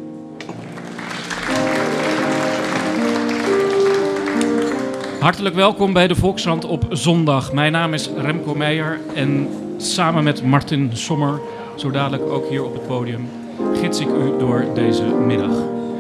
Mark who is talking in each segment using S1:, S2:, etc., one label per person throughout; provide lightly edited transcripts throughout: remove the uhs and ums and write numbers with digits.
S1: Hartelijk welkom bij de Volkskrant op zondag. Mijn naam is Remco Meijer en samen met Martin Sommer, zo dadelijk ook hier op het podium, gids ik u door deze middag.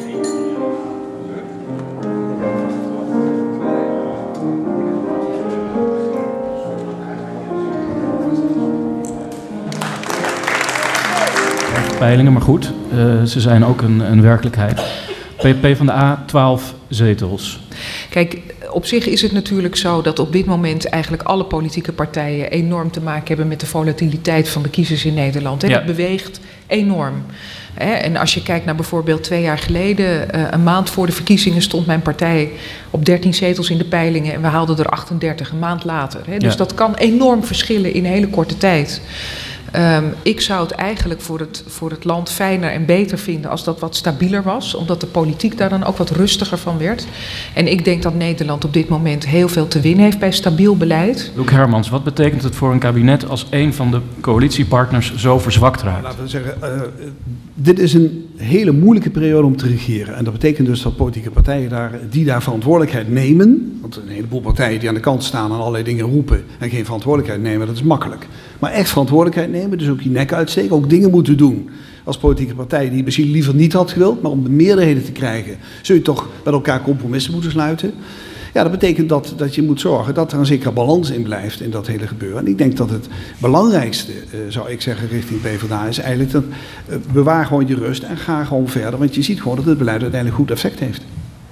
S1: Peilingen, maar goed, ze zijn ook een werkelijkheid. PvdA 12 zetels.
S2: Kijk, op zich is het natuurlijk zo dat op dit moment eigenlijk alle politieke partijen enorm te maken hebben met de volatiliteit van de kiezers in Nederland. Ja. Dat beweegt enorm. En als je kijkt naar bijvoorbeeld 2 jaar geleden, een maand voor de verkiezingen stond mijn partij op 13 zetels in de peilingen en we haalden er 38 een maand later. Dus dat kan enorm verschillen in een hele korte tijd. Ik zou het eigenlijk voor het land fijner en beter vinden als dat wat stabieler was, omdat de politiek daar dan ook wat rustiger van werd. En ik denk dat Nederland op dit moment heel veel te winnen heeft bij stabiel beleid.
S1: Loek Hermans, wat betekent het voor een kabinet als een van de coalitiepartners zo verzwakt raakt?
S3: Laten we zeggen, dit is een hele moeilijke periode om te regeren. En dat betekent dus dat politieke partijen die daar verantwoordelijkheid nemen, want een heleboel partijen die aan de kant staan en allerlei dingen roepen en geen verantwoordelijkheid nemen, dat is makkelijk. Maar echt verantwoordelijkheid nemen, dus ook je nek uitsteken, ook dingen moeten doen als politieke partij die je misschien liever niet had gewild, maar om de meerderheden te krijgen, zul je toch met elkaar compromissen moeten sluiten. Ja, dat betekent dat je moet zorgen dat er een zekere balans in blijft in dat hele gebeuren. En ik denk dat het belangrijkste, zou ik zeggen, richting PvdA is eigenlijk dat bewaar gewoon je rust en ga gewoon verder. Want je ziet gewoon dat het beleid uiteindelijk goed effect heeft.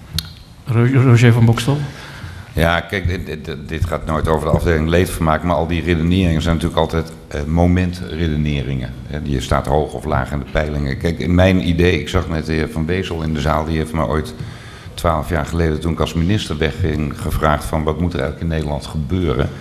S1: Roger van Bokstel?
S4: Ja, kijk, dit gaat nooit over de afdeling leedvermaak, maar al die redeneringen zijn natuurlijk altijd momentredeneringen. Je staat hoog of laag in de peilingen. Kijk, in mijn idee, ik zag net de heer Van Bezel in de zaal, die heeft me ooit 12 jaar geleden, toen ik als minister wegging, gevraagd van wat moet er eigenlijk in Nederland gebeuren.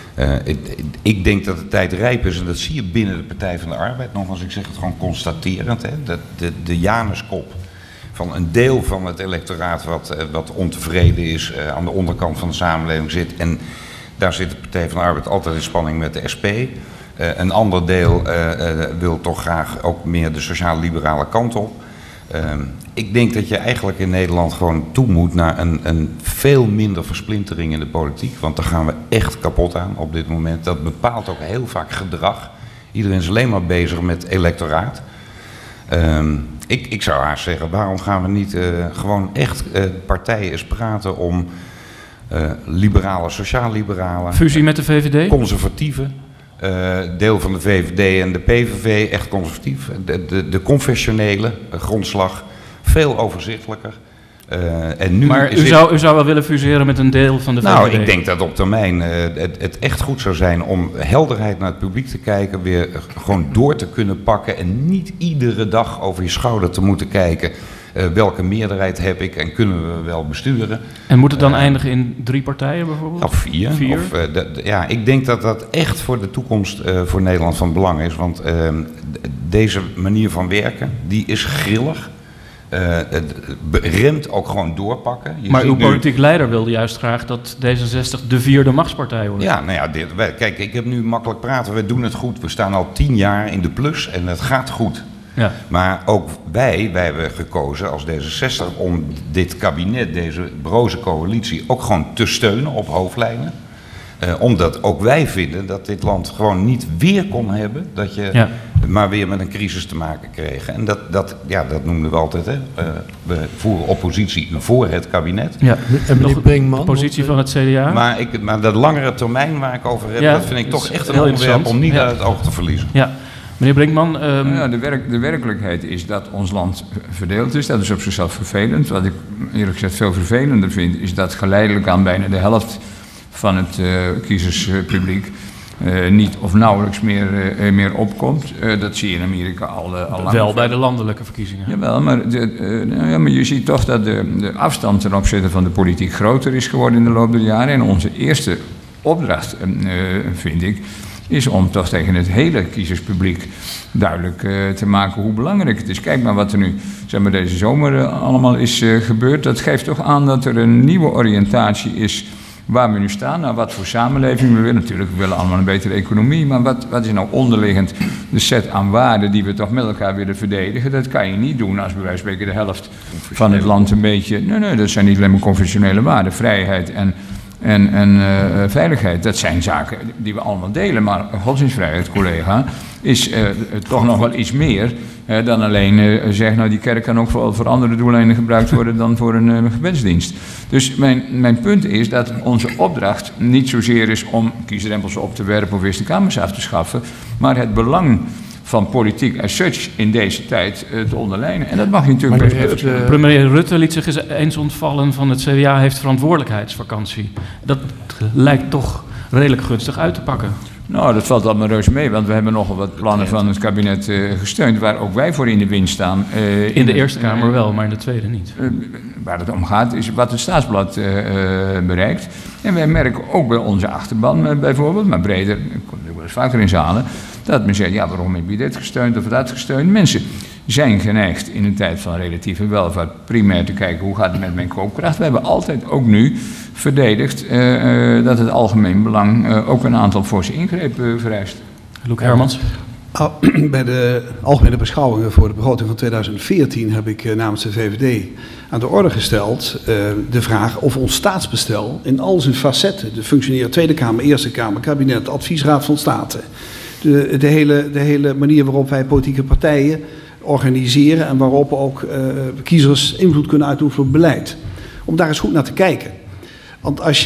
S4: Ik denk dat de tijd rijp is en dat zie je binnen de Partij van de Arbeid. Nogmaals, ik zeg het gewoon constaterend, dat de Januskop van een deel van het electoraat wat ontevreden is aan de onderkant van de samenleving zit. En daar zit de Partij van de Arbeid altijd in spanning met de SP. Een ander deel wil toch graag ook meer de sociaal-liberale kant op. Ik denk dat je eigenlijk in Nederland gewoon toe moet naar een veel minder versplintering in de politiek. Want daar gaan we echt kapot aan op dit moment. Dat bepaalt ook heel vaak gedrag. Iedereen is alleen maar bezig met electoraat. Ik zou haast zeggen, waarom gaan we niet gewoon echt partijen eens praten om liberalen, sociaal-liberalen.
S1: Fusie met de VVD?
S4: Conservatieven. Deel van de VVD en de PVV, echt conservatief. De confessionele grondslag, veel overzichtelijker. En nu
S1: maar u zou wel willen fuseren met een deel van de VVD?
S4: Nou, ik denk dat op termijn het echt goed zou zijn om helderheid naar het publiek te kijken, weer gewoon door te kunnen pakken en niet iedere dag over je schouder te moeten kijken. Welke meerderheid heb ik en kunnen we wel besturen?
S1: En moet het dan eindigen in 3 partijen bijvoorbeeld?
S4: Of 4. Ja, ik denk dat dat echt voor de toekomst voor Nederland van belang is. Want deze manier van werken, die is grillig. Het remt ook gewoon doorpakken.
S1: Maar uw politiek leider wilde juist graag dat D66 de 4e machtspartij wordt.
S4: Ja, nou ja, kijk, ik heb nu makkelijk praten. We doen het goed. We staan al 10 jaar in de plus en het gaat goed. Ja. Maar ook wij hebben gekozen als D66 om dit kabinet, deze broze coalitie, ook gewoon te steunen op hoofdlijnen. Omdat ook wij vinden dat dit land gewoon niet weer kon hebben, dat je maar weer met een crisis te maken kreeg. En dat noemden we altijd, hè. We voeren oppositie voor het kabinet.
S1: Ja. En nog de positie van het CDA.
S4: Maar dat langere termijn waar ik over heb, dat vind ik toch echt een onderwerp om niet uit het oog te verliezen.
S1: Ja. Meneer Brinkman.
S5: De werkelijkheid is dat ons land verdeeld is. Dat is op zichzelf vervelend. Wat ik eerlijk gezegd veel vervelender vind, is dat geleidelijk aan bijna de helft van het kiezerspubliek niet of nauwelijks meer opkomt. Dat zie je in Amerika al lang.
S1: Wel bij de landelijke verkiezingen.
S5: Jawel, maar je ziet toch dat de afstand ten opzichte van de politiek groter is geworden in de loop der jaren. En onze eerste opdracht, vind ik, is om toch tegen het hele kiezerspubliek duidelijk te maken hoe belangrijk het is. Kijk maar wat er nu deze zomer allemaal is gebeurd. Dat geeft toch aan dat er een nieuwe oriëntatie is waar we nu staan, nou, wat voor samenleving we willen. Natuurlijk, we willen allemaal een betere economie, maar wat is nou onderliggend de set aan waarden die we toch met elkaar willen verdedigen? Dat kan je niet doen als bij wijze van spreken de helft van het land een beetje... Nee, dat zijn niet alleen maar conventionele waarden, vrijheid en veiligheid. Dat zijn zaken die we allemaal delen, maar godsdienstvrijheid, collega, is toch nog wel iets meer dan alleen zeggen, nou die kerk kan ook voor andere doeleinden gebruikt worden dan voor een gebedsdienst. Dus mijn punt is dat onze opdracht niet zozeer is om kiesdrempels op te werpen of Eerste Kamers af te schaffen, maar het belang van politiek as such in deze tijd te onderlijnen. En dat mag je natuurlijk best.
S1: Premier Rutte liet zich eens ontvallen van het CDA heeft verantwoordelijkheidsvakantie. Dat lijkt toch redelijk gunstig uit te pakken.
S5: Nou, dat valt allemaal reuze mee, want we hebben nogal wat plannen van het kabinet gesteund, waar ook wij voor in de wind staan.
S1: In de Eerste Kamer wel, maar in de Tweede niet.
S5: Waar het om gaat is wat het Staatsblad bereikt. En wij merken ook bij onze achterban bijvoorbeeld, maar breder, ik kom er wel eens vaker in zalen, dat men zegt, ja, waarom heb je dit gesteund of dat gesteund? Mensen zijn geneigd in een tijd van relatieve welvaart primair te kijken hoe gaat het met mijn koopkracht. We hebben altijd ook nu verdedigd dat het algemeen belang ook een aantal forse ingrepen vereist.
S1: Loek Hermans.
S3: Bij de algemene beschouwingen voor de begroting van 2014 heb ik namens de VVD aan de orde gesteld de vraag of ons staatsbestel in al zijn facetten, de functioneren Tweede Kamer, Eerste Kamer, kabinet, adviesraad van State, de hele manier waarop wij politieke partijen organiseren en waarop ook kiezers invloed kunnen uitoefenen op beleid. Om daar eens goed naar te kijken. Want als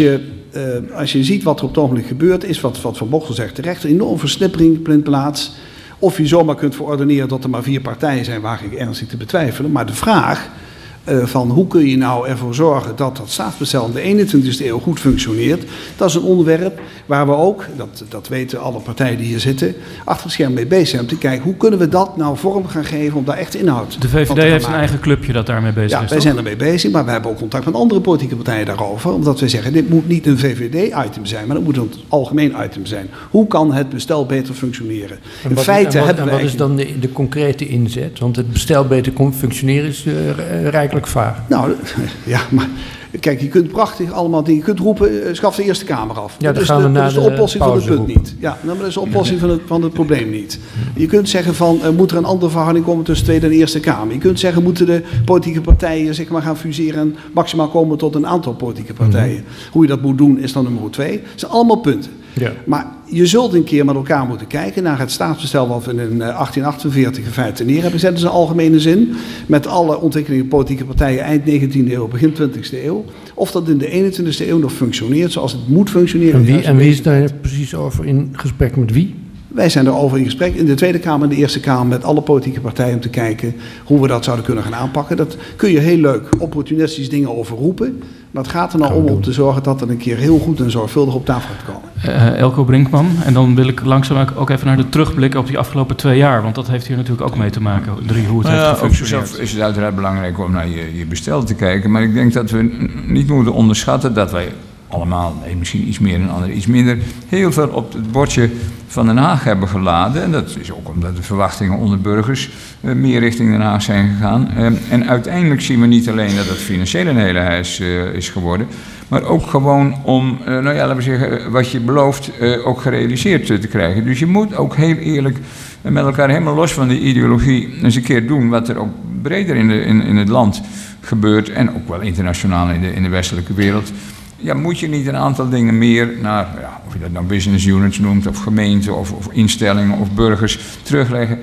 S3: je ziet wat er op het ogenblik gebeurt, is wat Van Bochel zegt terecht, een enorme versnippering vindt plaats. Of je zomaar kunt verordeneren dat er maar 4 partijen zijn, waag ik ernstig te betwijfelen. Maar de vraag van hoe kun je nou ervoor zorgen dat dat staatsbestel in de 21e eeuw goed functioneert, dat is een onderwerp waar we ook, dat weten alle partijen die hier zitten, achter het scherm mee bezig zijn om te kijken hoe kunnen we dat nou vorm gaan geven om daar echt inhoud
S1: De VVD heeft een eigen clubje dat daarmee bezig is.
S3: Ja, wij zijn ermee bezig, maar we hebben ook contact met andere politieke partijen daarover, omdat wij zeggen dit moet niet een VVD-item zijn, maar dat moet een algemeen item zijn. Hoe kan het bestel beter functioneren?
S6: En wat is dan de concrete inzet? Want het bestel beter functioneren is rijkelijk vaag.
S3: Nou, ja, maar kijk, je kunt prachtig allemaal dingen, je kunt roepen, schaf de Eerste Kamer af.
S6: Ja,
S3: dat is de oplossing van het punt niet. Ja, maar dat is de oplossing van het probleem niet. Je kunt zeggen van, moet er een andere verhouding komen tussen Tweede en Eerste Kamer. Je kunt zeggen, moeten de politieke partijen zeg maar gaan fuseren en maximaal komen tot een aantal politieke partijen. Hoe je dat moet doen is dan nummer 2. Dat zijn allemaal punten.
S6: Ja.
S3: Maar je zult een keer met elkaar moeten kijken naar het staatsbestel wat we in 1848 in feite neer hebben gezet. Dat is een algemene zin. Met alle ontwikkelingen politieke partijen eind 19e eeuw, begin 20e eeuw. Of dat in de 21e eeuw nog functioneert zoals het moet functioneren.
S6: En wie is daar precies over in gesprek met wie?
S3: Wij zijn erover in gesprek in de Tweede Kamer en de Eerste Kamer met alle politieke partijen om te kijken hoe we dat zouden kunnen gaan aanpakken. Dat kun je heel leuk opportunistisch dingen over roepen. Maar het gaat er nou om te zorgen dat er een keer heel goed en zorgvuldig op tafel gaat komen.
S1: Elko Brinkman. En dan wil ik langzaam ook even naar de terugblikken op die afgelopen 2 jaar. Want dat heeft hier natuurlijk ook mee te maken. Hoe het heeft gefunctioneerd.
S5: Ook is het uiteraard belangrijk om naar je bestel te kijken. Maar ik denk dat we niet moeten onderschatten dat wij allemaal, misschien iets meer en anderen iets minder, heel veel op het bordje van Den Haag hebben geladen. En dat is ook omdat de verwachtingen onder burgers meer richting Den Haag zijn gegaan. En uiteindelijk zien we niet alleen dat het financieel een hele hijs is geworden, maar ook gewoon om, laten we zeggen, wat je belooft ook gerealiseerd te krijgen. Dus je moet ook heel eerlijk met elkaar helemaal los van die ideologie eens een keer doen wat er ook breder in het land gebeurt en ook wel internationaal in de westelijke wereld. Ja, moet je niet een aantal dingen meer naar, of je dat nou business units noemt, of gemeenten, of instellingen, of burgers, terugleggen.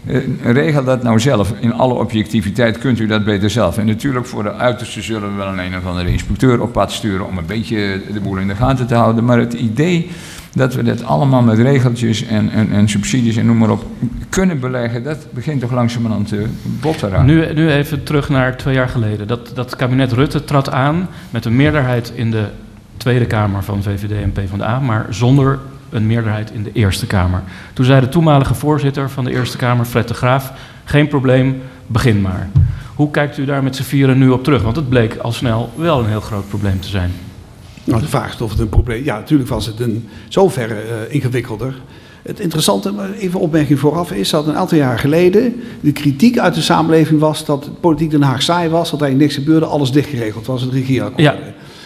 S5: Regel dat nou zelf. In alle objectiviteit kunt u dat beter zelf. En natuurlijk voor de uiterste zullen we wel een of andere inspecteur op pad sturen om een beetje de boel in de gaten te houden. Maar het idee dat we dat allemaal met regeltjes en subsidies en noem maar op kunnen beleggen, dat begint toch langzamerhand bot te raken.
S1: Nu even terug naar 2 jaar geleden. Dat kabinet Rutte trad aan met een meerderheid in de Tweede Kamer van VVD en PvdA, maar zonder een meerderheid in de Eerste Kamer. Toen zei de toenmalige voorzitter van de Eerste Kamer, Fred de Graaf, geen probleem, begin maar. Hoe kijkt u daar met z'n vieren nu op terug? Want het bleek al snel wel een heel groot probleem te zijn.
S3: Nou, de vraag is of het een probleem... Ja, natuurlijk was het een zoverre ingewikkelder. Het interessante, even een opmerking vooraf, is dat een aantal jaar geleden de kritiek uit de samenleving was dat politiek Den Haag saai was, dat eigenlijk niks gebeurde, alles dichtgeregeld was, het regeerakkoord.
S1: Ja.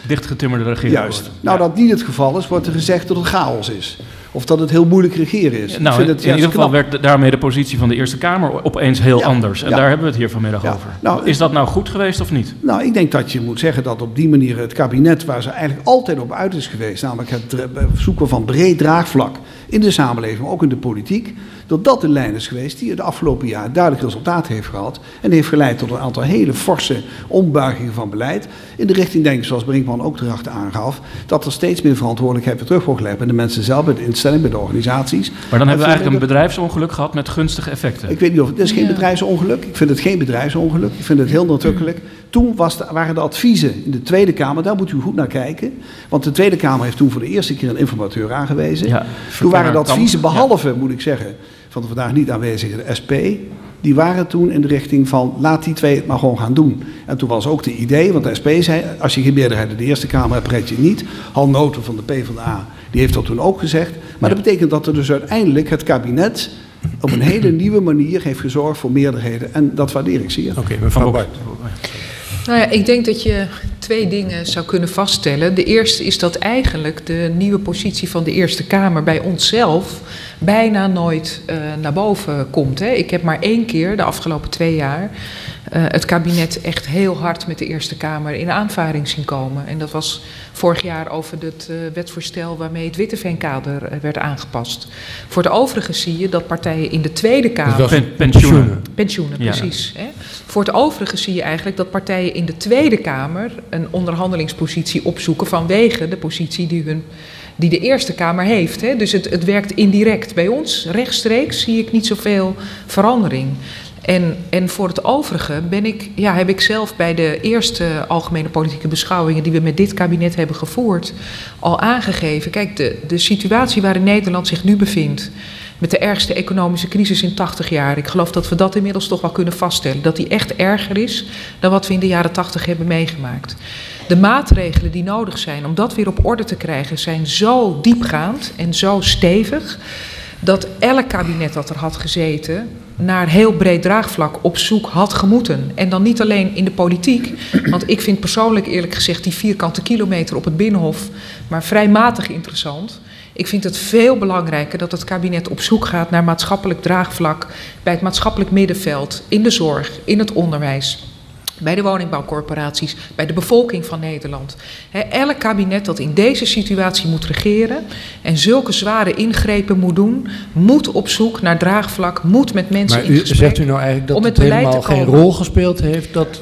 S1: dichtgetimmerde regering.
S3: Juist. Nou, dat niet het geval is, wordt er gezegd dat het chaos is. Of dat het heel moeilijk regeren is.
S1: Nou, in ieder geval werd daarmee de positie van de Eerste Kamer opeens heel anders. En daar hebben we het hier vanmiddag over. Nou, is dat nou goed geweest of niet?
S3: Nou, ik denk dat je moet zeggen dat op die manier het kabinet, waar ze eigenlijk altijd op uit is geweest, namelijk het zoeken van breed draagvlak in de samenleving, maar ook in de politiek, dat de lijn is geweest die het afgelopen jaar duidelijk resultaat heeft gehad en heeft geleid tot een aantal hele forse ombuigingen van beleid. In de richting, denk ik, zoals Brinkman ook erachter aangaf, dat er steeds meer verantwoordelijkheid weer terug wordt gelegd bij de mensen zelf, bij de instellingen, bij de organisaties.
S1: Maar dan hebben we eigenlijk een bedrijfsongeluk gehad met gunstige effecten.
S3: Ik weet niet of het is geen bedrijfsongeluk. Ik vind het geen bedrijfsongeluk. Ik vind het heel nadrukkelijk. Toen waren de adviezen in de Tweede Kamer, daar moet u goed naar kijken. Want de Tweede Kamer heeft toen voor de eerste keer een informateur aangewezen. Ja, toen waren de adviezen, behalve, moet ik zeggen, van de vandaag niet aanwezige de SP, die waren toen in de richting van laat die twee het maar gewoon gaan doen. En toen was ook de idee, want de SP zei, als je geen meerderheid in de Eerste Kamer hebt, red je het niet. Han Noten van de PvdA, die heeft dat toen ook gezegd. Maar dat betekent dat er dus uiteindelijk het kabinet op een hele nieuwe manier heeft gezorgd voor meerderheden. En dat waardeer ik zeer.
S6: Oké, mevrouw Bart.
S2: Nou ja, ik denk dat je twee dingen zou kunnen vaststellen. De eerste is dat eigenlijk de nieuwe positie van de Eerste Kamer bij onszelf bijna nooit naar boven komt. Hè. Ik heb maar 1 keer de afgelopen 2 jaar het kabinet echt heel hard met de Eerste Kamer in aanvaring zien komen. En dat was vorig jaar over het wetsvoorstel waarmee het Witteveenkader werd aangepast. Voor het overige zie je dat partijen in de Tweede Kamer... Pensioenen, precies. Hè. Voor het overige zie je eigenlijk dat partijen in de Tweede Kamer een onderhandelingspositie opzoeken vanwege de positie die de Eerste Kamer heeft. Hè. Dus het werkt indirect. Bij ons, rechtstreeks, zie ik niet zoveel verandering. En voor het overige heb ik zelf bij de eerste algemene politieke beschouwingen die we met dit kabinet hebben gevoerd, al aangegeven. Kijk, de situatie waarin Nederland zich nu bevindt, met de ergste economische crisis in 80 jaar. Ik geloof dat we dat inmiddels toch wel kunnen vaststellen. Dat die echt erger is dan wat we in de jaren 80 hebben meegemaakt. De maatregelen die nodig zijn om dat weer op orde te krijgen zijn zo diepgaand en zo stevig dat elk kabinet dat er had gezeten naar heel breed draagvlak op zoek had gemoeten. En dan niet alleen in de politiek, want ik vind persoonlijk eerlijk gezegd die vierkante kilometer op het Binnenhof maar vrij matig interessant. Ik vind het veel belangrijker dat het kabinet op zoek gaat naar maatschappelijk draagvlak bij het maatschappelijk middenveld, in de zorg, in het onderwijs, bij de woningbouwcorporaties, bij de bevolking van Nederland. Elk kabinet dat in deze situatie moet regeren en zulke zware ingrepen moet doen, moet op zoek naar draagvlak, moet met mensen in gesprek.
S6: Zegt u nou eigenlijk dat het helemaal geen rol gespeeld heeft? Dat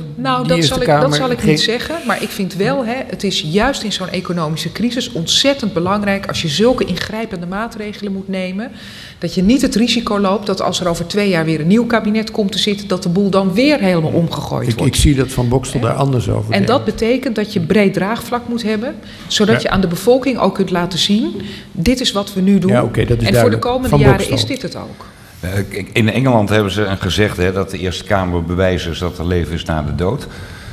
S2: zal ik niet zeggen, maar ik vind wel, het is juist in zo'n economische crisis ontzettend belangrijk als je zulke ingrijpende maatregelen moet nemen, dat je niet het risico loopt dat als er over 2 jaar weer een nieuw kabinet komt te zitten, dat de boel dan weer helemaal omgegooid wordt.
S6: Ik zie dat Van Bokstel daar anders over denkt.
S2: En dat betekent dat je breed draagvlak moet hebben, zodat je aan de bevolking ook kunt laten zien, dit is wat we nu doen.
S6: Ja, dat is
S2: en
S6: duidelijk.
S2: voor de komende jaren is dit het ook.
S4: In Engeland hebben ze gezegd dat de Eerste Kamer bewijs is dat er leven is na de dood.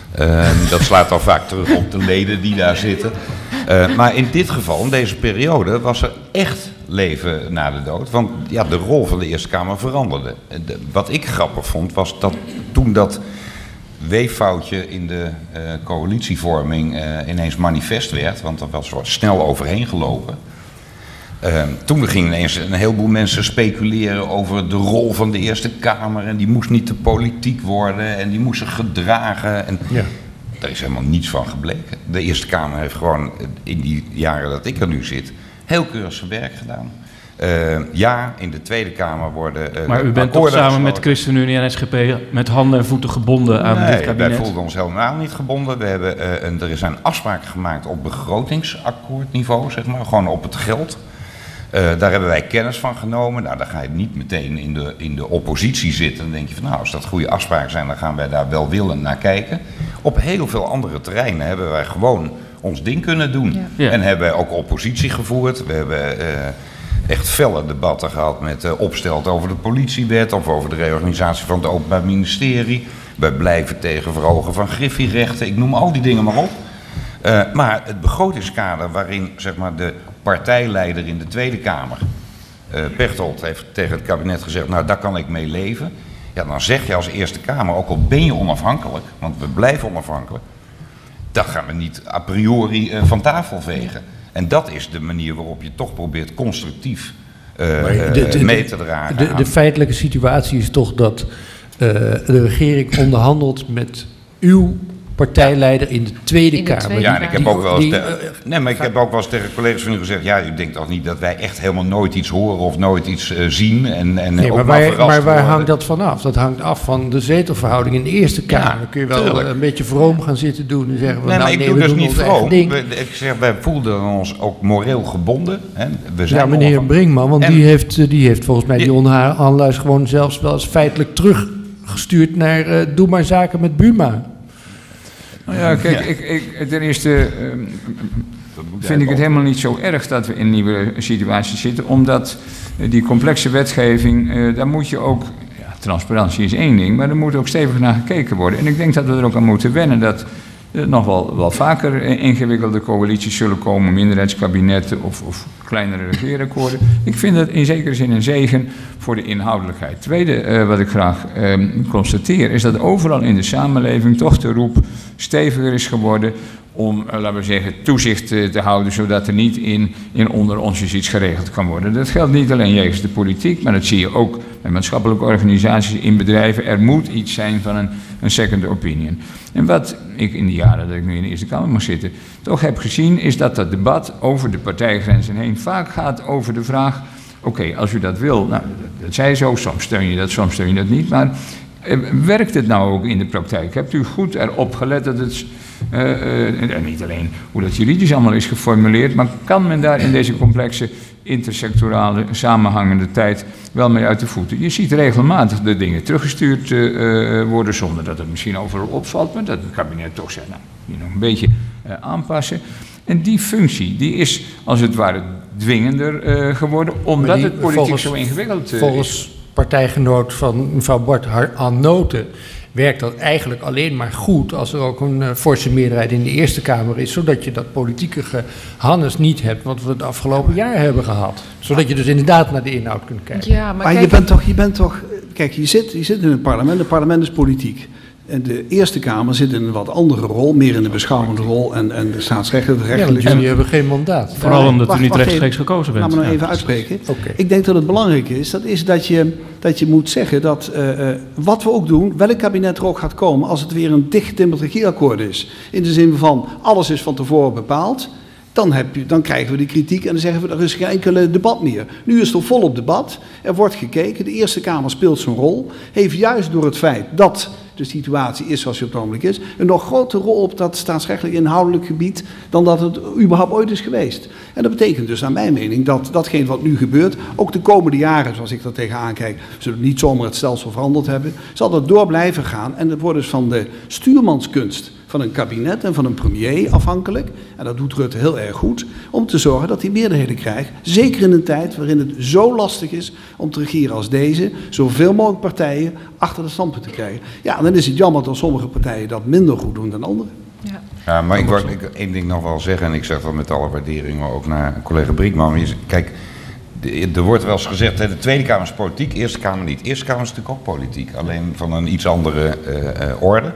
S4: Dat slaat dan vaak terug op de leden die daar zitten. Maar in dit geval, in deze periode, was er echt leven na de dood. Want ja, de rol van de Eerste Kamer veranderde. Wat ik grappig vond, was dat toen dat weeffoutje in de coalitievorming ineens manifest werd, want er was wat snel overheen gelopen. Toen gingen ineens een heleboel mensen speculeren over de rol van de Eerste Kamer en die moest niet te politiek worden en die moest zich gedragen. En daar is helemaal niets van gebleken. De Eerste Kamer heeft gewoon in die jaren dat ik er nu zit heel keurig zijn werk gedaan. In de Tweede Kamer worden
S1: maar u bent toch samen met ChristenUnie en SGP met handen en voeten gebonden aan dit kabinet?
S4: Wij voelden ons helemaal niet gebonden. We hebben, er zijn afspraken gemaakt op begrotingsakkoordniveau, zeg maar, gewoon op het geld. Daar hebben wij kennis van genomen. Nou, dan ga je niet meteen in de oppositie zitten. Dan denk je van, nou, als dat goede afspraken zijn, dan gaan wij daar welwillend naar kijken. Op heel veel andere terreinen hebben wij gewoon ons ding kunnen doen. Ja. En hebben wij ook oppositie gevoerd. We hebben echt felle debatten gehad met Opstelt over de politiewet of over de reorganisatie van het Openbaar Ministerie. We blijven tegen verhogen van griffierechten. Ik noem al die dingen maar op. Maar het begrotingskader waarin, zeg maar, de partijleider in de Tweede Kamer, Pechtold, heeft tegen het kabinet gezegd, nou, daar kan ik mee leven. Ja, dan zeg je als Eerste Kamer, ook al ben je onafhankelijk, want we blijven onafhankelijk, dat gaan we niet a priori van tafel vegen. En dat is de manier waarop je toch probeert constructief mee te dragen.
S6: De feitelijke situatie is toch dat de regering onderhandelt met uw partijleider in de Tweede Kamer.
S4: Ja, en ik heb ook wel eens tegen collega's van u gezegd, ja, u denkt toch niet dat wij echt helemaal nooit iets horen of nooit iets zien
S6: nee,
S4: ook
S6: maar waar hangt dat vanaf? Dat hangt af van de zetelverhouding in de Eerste Kamer.
S4: Ja,
S6: dan kun je wel een beetje vroom gaan zitten doen en zeggen...
S4: maar ik doe dus niet vroom. Ik zeg, wij voelden ons ook moreel gebonden. Hè. We zijn
S6: meneer Brinkman, want die heeft volgens mij die onderhandelaars gewoon zelfs wel eens feitelijk teruggestuurd naar doe maar zaken met Buma.
S5: Nou ja, kijk, ten eerste vind ik het helemaal niet zo erg dat we in een nieuwe situatie zitten, omdat die complexe wetgeving, daar moet je ook, transparantie is één ding, maar er moet ook stevig naar gekeken worden. En ik denk dat we er ook aan moeten wennen dat er nog wel vaker ingewikkelde coalities zullen komen, minderheidskabinetten of kleinere regeerakkoorden. Ik vind dat in zekere zin een zegen voor de inhoudelijkheid. Tweede, wat ik graag constateer, is dat overal in de samenleving toch de roep steviger is geworden om, laten we zeggen, toezicht te houden, zodat er niet in onder ons iets geregeld kan worden. Dat geldt niet alleen jegens de politiek, maar dat zie je ook bij maatschappelijke organisaties, in bedrijven. Er moet iets zijn van een second opinion. En wat ik in de jaren dat ik nu in de Eerste Kamer mag zitten, toch heb gezien, is dat dat debat over de partijgrenzen heen vaak gaat over de vraag, oké, als u dat wil, nou, dat zei zo, soms steun je dat, soms steun je dat niet, maar werkt het nou ook in de praktijk? Hebt u goed erop gelet dat het, en niet alleen hoe dat juridisch allemaal is geformuleerd, maar kan men daar in deze complexe intersectorale samenhangende tijd wel mee uit de voeten? Je ziet regelmatig de dingen teruggestuurd worden zonder dat het misschien overal opvalt, maar dat het kabinet toch zegt, nou, die nog een beetje aanpassen. En die functie, die is als het ware dwingender geworden, omdat het politiek zo ingewikkeld is.
S6: Volgens partijgenoot van mevrouw Bart Annoten werkt dat eigenlijk alleen maar goed als er ook een forse meerderheid in de Eerste Kamer is, zodat je dat politieke gehannes niet hebt wat we het afgelopen jaar hebben gehad. Zodat je dus inderdaad naar de inhoud kunt kijken.
S2: Ja, maar
S3: je bent toch, kijk, je zit in het parlement is politiek. En de Eerste Kamer zit in een wat andere rol, meer in de beschouwende rol en de staatsrechtelijke.
S6: Ja, want jullie hebben geen mandaat.
S1: Vooral omdat u niet rechtstreeks gekozen bent.
S3: Laat me nou even uitspreken.
S6: Okay.
S3: Ik denk dat het belangrijk is dat je moet zeggen dat wat we ook doen, welk kabinet er ook gaat komen, als het weer een dichtgetimmerd regeerakkoord is, in de zin van alles is van tevoren bepaald, dan krijgen we de kritiek en dan zeggen we er is geen enkele debat meer. Nu is er volop debat, er wordt gekeken, de Eerste Kamer speelt zijn rol, heeft juist door het feit dat de situatie is zoals die op het ogenblik is, een nog grotere rol op dat staatsrechtelijk inhoudelijk gebied dan dat het überhaupt ooit is geweest. En dat betekent dus naar mijn mening dat datgene wat nu gebeurt, ook de komende jaren, zoals ik er tegenaan kijk, zullen we niet zomaar het stelsel veranderd hebben, zal dat door blijven gaan en het wordt dus van de stuurmanskunst van een kabinet en van een premier afhankelijk, en dat doet Rutte heel erg goed, om te zorgen dat hij meerderheden krijgt, zeker in een tijd waarin het zo lastig is om te regeren als deze, zoveel mogelijk partijen achter de standpunt te krijgen. Ja, dan is het jammer dat sommige partijen dat minder goed doen dan anderen.
S4: Ja, maar ik wil één ding nog wel zeggen, en ik zeg dat met alle waardering, maar ook naar collega Brinkman. Kijk, er wordt wel eens gezegd, de Tweede Kamer is politiek, Eerste Kamer niet. Eerste Kamer is natuurlijk ook politiek, alleen van een iets andere orde.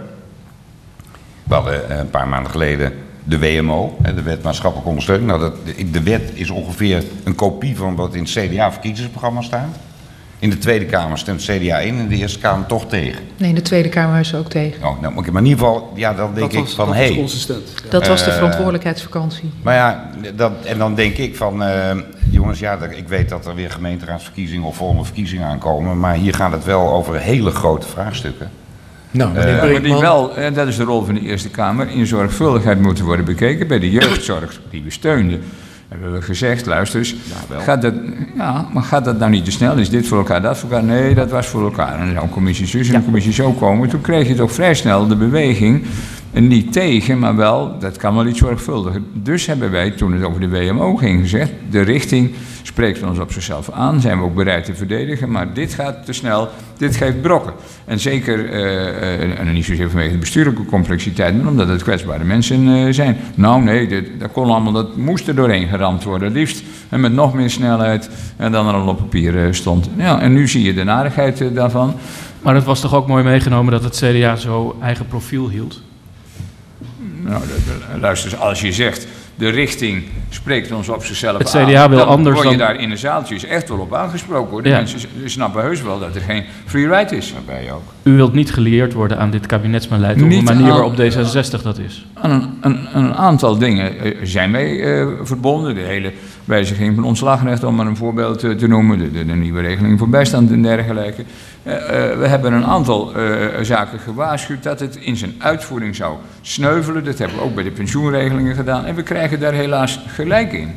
S4: We hadden een paar maanden geleden de WMO, de Wet Maatschappelijke Ondersteuning. Nou, de wet is ongeveer een kopie van wat in het CDA-verkiezingsprogramma staat. In de Tweede Kamer stemt CDA in en de Eerste Kamer toch tegen.
S2: Nee, in de Tweede Kamer is ook tegen.
S4: Oh, nou, maar in ieder geval, ja, dan denk ik van,
S3: dat was consistent. Ja.
S2: Dat was de verantwoordelijkheidsvakantie.
S4: Maar ja, en dan denk ik van, jongens, ja, ik weet dat er weer gemeenteraadsverkiezingen of volgende verkiezingen aankomen, maar hier gaat het wel over hele grote vraagstukken.
S6: Nou,
S5: maar die wel, en dat is de rol van de Eerste Kamer, in zorgvuldigheid moeten worden bekeken. Bij de jeugdzorg die we steunden, hebben we gezegd, luister eens, gaat dat nou niet te snel? Is dit voor elkaar, dat voor elkaar? Nee, dat was voor elkaar. En dan zou een commissie zus en een commissie zo komen. Toen kreeg je toch vrij snel de beweging, niet tegen, maar wel, dat kan wel iets zorgvuldiger. Dus hebben wij, toen het over de WMO ging, gezegd, de richting spreekt ons op zichzelf aan, zijn we ook bereid te verdedigen, maar dit gaat te snel, dit geeft brokken. En zeker, en niet zozeer vanwege de bestuurlijke complexiteit, maar omdat het kwetsbare mensen zijn. Nou nee, dat kon allemaal, dat moest er doorheen geramd worden, liefst en met nog meer snelheid dan er al op papier stond. Ja, en nu zie je de narigheid daarvan.
S1: Maar het was toch ook mooi meegenomen dat het CDA zo eigen profiel hield?
S5: Nou, luister, als je zegt, de richting spreekt ons op zichzelf
S1: Het
S5: aan,
S1: CDA wil
S5: dan
S1: anders
S5: word je
S1: dan...
S5: daar in de zaaltjes echt wel op aangesproken, hoor. De
S1: Ja.
S5: mensen snappen heus wel dat er geen free ride is.
S4: Wij ook.
S1: U wilt niet gelieerd worden aan dit kabinetsbeleid op de
S5: Niet
S1: manier
S5: aan-
S1: waarop D66 dat is.
S5: Aan een aantal dingen zijn wij verbonden. De hele wijziging van ontslagrecht, om maar een voorbeeld te noemen. De nieuwe regeling voor bijstand en dergelijke. We hebben een aantal zaken gewaarschuwd dat het in zijn uitvoering zou sneuvelen. Dat hebben we ook bij de pensioenregelingen gedaan. En we krijgen daar helaas gelijk in.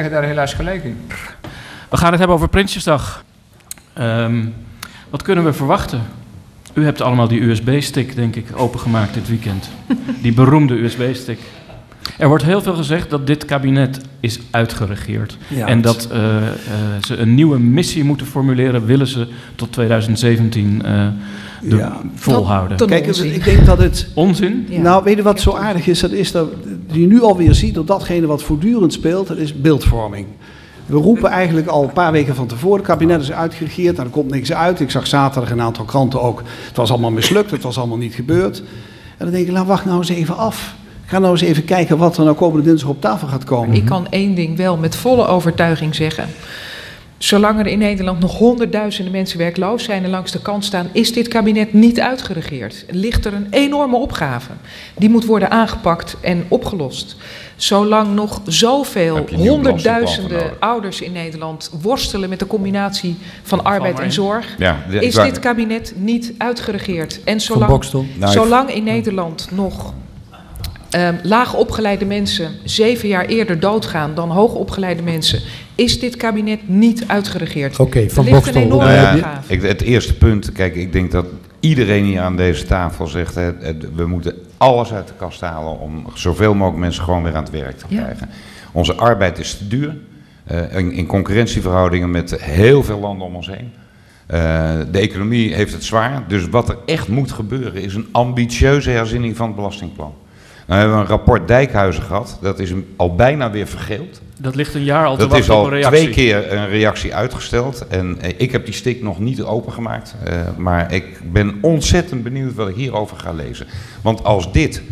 S1: We gaan het hebben over Prinsjesdag. Wat kunnen we verwachten? U hebt allemaal die USB-stick, denk ik, opengemaakt dit weekend. Die beroemde USB-stick. Er wordt heel veel gezegd dat dit kabinet is uitgeregeerd.
S3: Ja,
S1: en dat ze een nieuwe missie moeten formuleren, willen ze tot 2017 volhouden.
S2: Dat-
S3: Kijk,
S2: onzin.
S3: ik denk dat het...
S1: Onzin?
S2: Ja.
S3: Nou, weet je wat zo aardig is? Dat is dat je nu alweer ziet dat datgene wat voortdurend speelt, dat is beeldvorming. We roepen eigenlijk al een paar weken van tevoren, het kabinet is uitgeregeerd, en er komt niks uit. Ik zag zaterdag in een aantal kranten ook, het was allemaal mislukt, het was allemaal niet gebeurd. En dan denk ik, nou wacht nou eens even af. Ga nou eens even kijken wat er nou komende dinsdag op tafel gaat komen.
S2: Ik kan één ding wel met volle overtuiging zeggen. Zolang er in Nederland nog honderdduizenden mensen werkloos zijn en langs de kant staan, is dit kabinet niet uitgeregeerd. Ligt er een enorme opgave. Die moet worden aangepakt en opgelost. Zolang nog zoveel
S4: Heb je een nieuw
S2: honderdduizenden
S4: belastingplan voor
S2: ouders in Nederland worstelen met de combinatie van arbeid en zorg,
S4: Ja,
S2: is dit kabinet niet uitgeregeerd. En
S6: Van Bokstel.
S2: zolang in Nederland nog laag opgeleide mensen 7 jaar eerder doodgaan dan hoogopgeleide mensen, is dit kabinet niet uitgeregeerd.
S6: Oké, Van
S2: Er ligt een
S6: Bokstel.
S2: enorme
S4: Nou ja,
S2: opgave.
S4: het eerste punt, kijk, ik denk dat iedereen hier aan deze tafel zegt, we moeten alles uit de kast halen om zoveel mogelijk mensen gewoon weer aan het werk te
S2: Ja.
S4: krijgen. Onze arbeid is te duur, in concurrentieverhoudingen met heel veel landen om ons heen. De economie heeft het zwaar, dus wat er echt moet gebeuren is een ambitieuze herziening van het belastingplan. Nou hebben we een rapport Dijkhuizen gehad, dat is al bijna weer vergeeld.
S1: Dat ligt een jaar al te
S4: Dat is
S1: wachten op
S4: al
S1: een reactie.
S4: 2 keer een reactie uitgesteld en ik heb die stick nog niet opengemaakt. Maar ik ben ontzettend benieuwd wat ik hierover ga lezen. Want als dit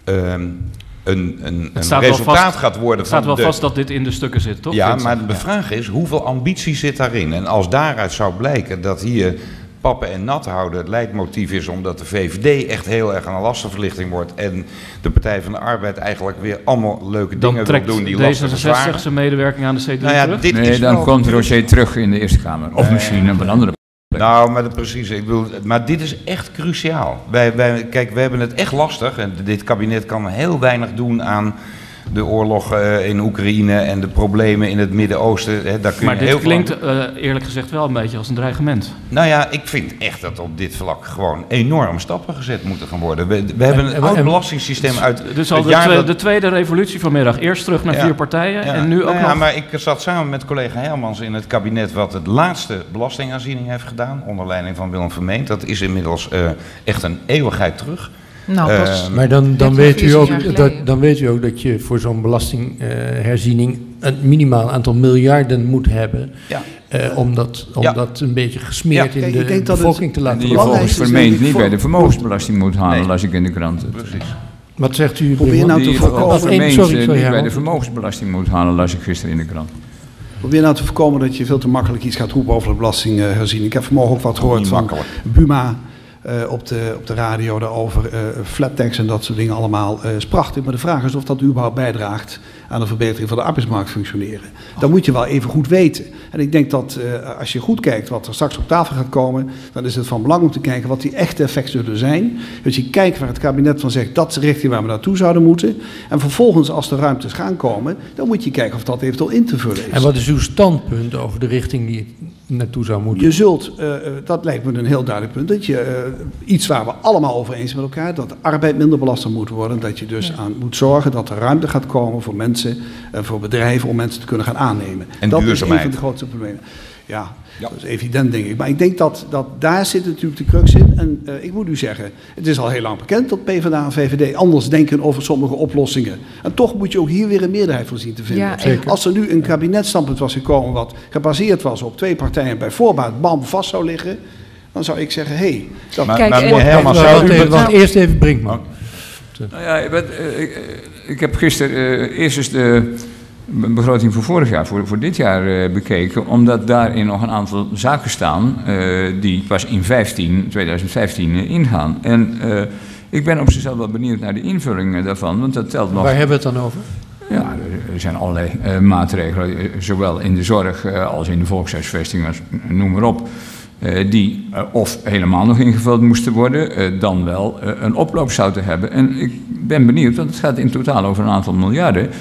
S4: een
S1: staat wel
S4: resultaat
S1: vast-
S4: gaat worden
S1: Het staat
S4: van
S1: wel vast dat dit in de stukken zit, toch?
S4: Ja,
S1: Vincent?
S4: maar de vraag is, hoeveel ambitie zit daarin? En als daaruit zou blijken dat hier pappen en nat houden het leidmotief is, omdat de VVD echt heel erg aan een lastenverlichting wordt en de Partij van de Arbeid eigenlijk weer allemaal leuke
S1: Dan
S4: dingen wil
S1: trekt
S4: doen die lasten
S1: D66
S4: verzwaren.
S1: zijn medewerking aan de C3
S4: Nou ja,
S1: terug.
S4: dit
S5: Nee,
S4: is
S5: dan
S4: wel-
S5: komt Roger terug in de Eerste Kamer. Of misschien op een andere plek.
S4: Nou, maar precies. Ik bedoel, maar dit is echt cruciaal. Kijk, we hebben het echt lastig. En dit kabinet kan heel weinig doen aan de oorlog in Oekraïne en de problemen in het Midden-Oosten. Daar kun
S1: Maar
S4: je
S1: dit
S4: heel
S1: klinkt
S4: veel...
S1: eerlijk gezegd wel een beetje als een dreigement.
S4: Nou ja, ik vind echt dat op dit vlak gewoon enorme stappen gezet moeten gaan worden. We hebben een oud belastingssysteem uit
S1: Dus al
S4: het jaar
S1: de tweede revolutie vanmiddag. Eerst terug naar 4 partijen
S4: Ja,
S1: en nu ook
S4: nou ja,
S1: nog...
S4: maar ik zat samen met collega Hermans in het kabinet wat het laatste belastingaanziening heeft gedaan, onder leiding van Willem Vermeend. Dat is inmiddels echt een eeuwigheid terug.
S2: Nou, pas.
S6: Maar dan
S2: 13,
S6: weet u
S2: 14
S6: ook
S2: jaar geleden.
S6: dan weet u ook dat je voor zo'n belastingherziening een minimaal aantal miljarden moet hebben.
S4: Ja.
S6: Om dat een beetje gesmeerd
S3: Ja, kijk,
S6: in
S3: ik
S6: de
S3: denk dat het-
S6: bevolking te laten
S5: Die je
S6: worden.
S5: volgens
S3: belangrijkste is
S5: Vermeend
S3: denk ik
S5: niet bij de
S3: voor-
S5: vermogensbelasting moet halen,
S4: Nee.
S5: las ik in de kranten.
S4: Precies.
S6: Wat zegt u?
S3: Probeer nou te
S5: Die
S3: voorkomen-
S5: volgens Vermeend
S6: Sorry,
S5: niet bij
S6: Herman.
S5: de vermogensbelasting moet halen, las ik gisteren in de krant.
S3: Probeer nou te voorkomen dat je veel te makkelijk iets gaat roepen over de belastingherziening. Ik heb vanmorgen ook wat gehoord
S4: Niet
S3: van
S4: makkelijk.
S3: Buma op de radio daarover. Flat tax en dat soort dingen allemaal is prachtig. Maar de vraag is of dat überhaupt bijdraagt aan de verbetering van de arbeidsmarkt functioneren. Dat moet je wel even goed weten. En ik denk dat als je goed kijkt wat er straks op tafel gaat komen, dan is het van belang om te kijken wat die echte effecten zullen zijn. Dus je kijkt waar het kabinet van zegt, dat is de richting waar we naartoe zouden moeten. En vervolgens als de ruimtes gaan komen, dan moet je kijken of dat eventueel in te vullen is.
S6: En wat is uw standpunt over de richting die het naartoe zou moeten?
S3: Je zult, dat lijkt me een heel duidelijk punt, dat je iets waar we allemaal over eens zijn met elkaar, dat de arbeid minder belast moet worden. Dat je dus aan moet zorgen dat er ruimte gaat komen voor mensen en voor bedrijven om mensen te kunnen gaan aannemen.
S4: En
S3: dat is een
S4: duurzaamheid.
S3: van de grootste problemen. Ja, dat is evident denk ik. Maar ik denk dat daar zit natuurlijk de crux in. En ik moet u zeggen, het is al heel lang bekend dat PvdA en VVD anders denken over sommige oplossingen. En toch moet je ook hier weer een meerderheid voor zien te vinden.
S2: Ja, zeker.
S3: Als er nu een kabinetstandpunt was gekomen wat gebaseerd was op 2 partijen bij voorbaat bam vast zou liggen, dan zou ik zeggen, hé, dat
S4: Maar-
S2: Kijk,
S4: maar
S2: en-
S4: meneer Hermans,
S6: Wacht
S4: zou u...
S6: even, wacht, eerst even Brinkman.
S5: Nou ja, ik heb gisteren eerst eens de begroting voor vorig jaar, voor dit jaar bekeken, omdat daarin nog een aantal zaken staan die pas in 2015 ingaan. En ik ben op zichzelf wel benieuwd naar de invulling daarvan, want dat telt nog.
S6: Waar hebben we het dan over?
S5: Ja, er zijn allerlei maatregelen, zowel in de zorg als in de volkshuisvesting, noem maar op, die of helemaal nog ingevuld moesten worden, dan wel een oploop zouden hebben. En ik ben benieuwd, want het gaat in totaal over een aantal miljarden,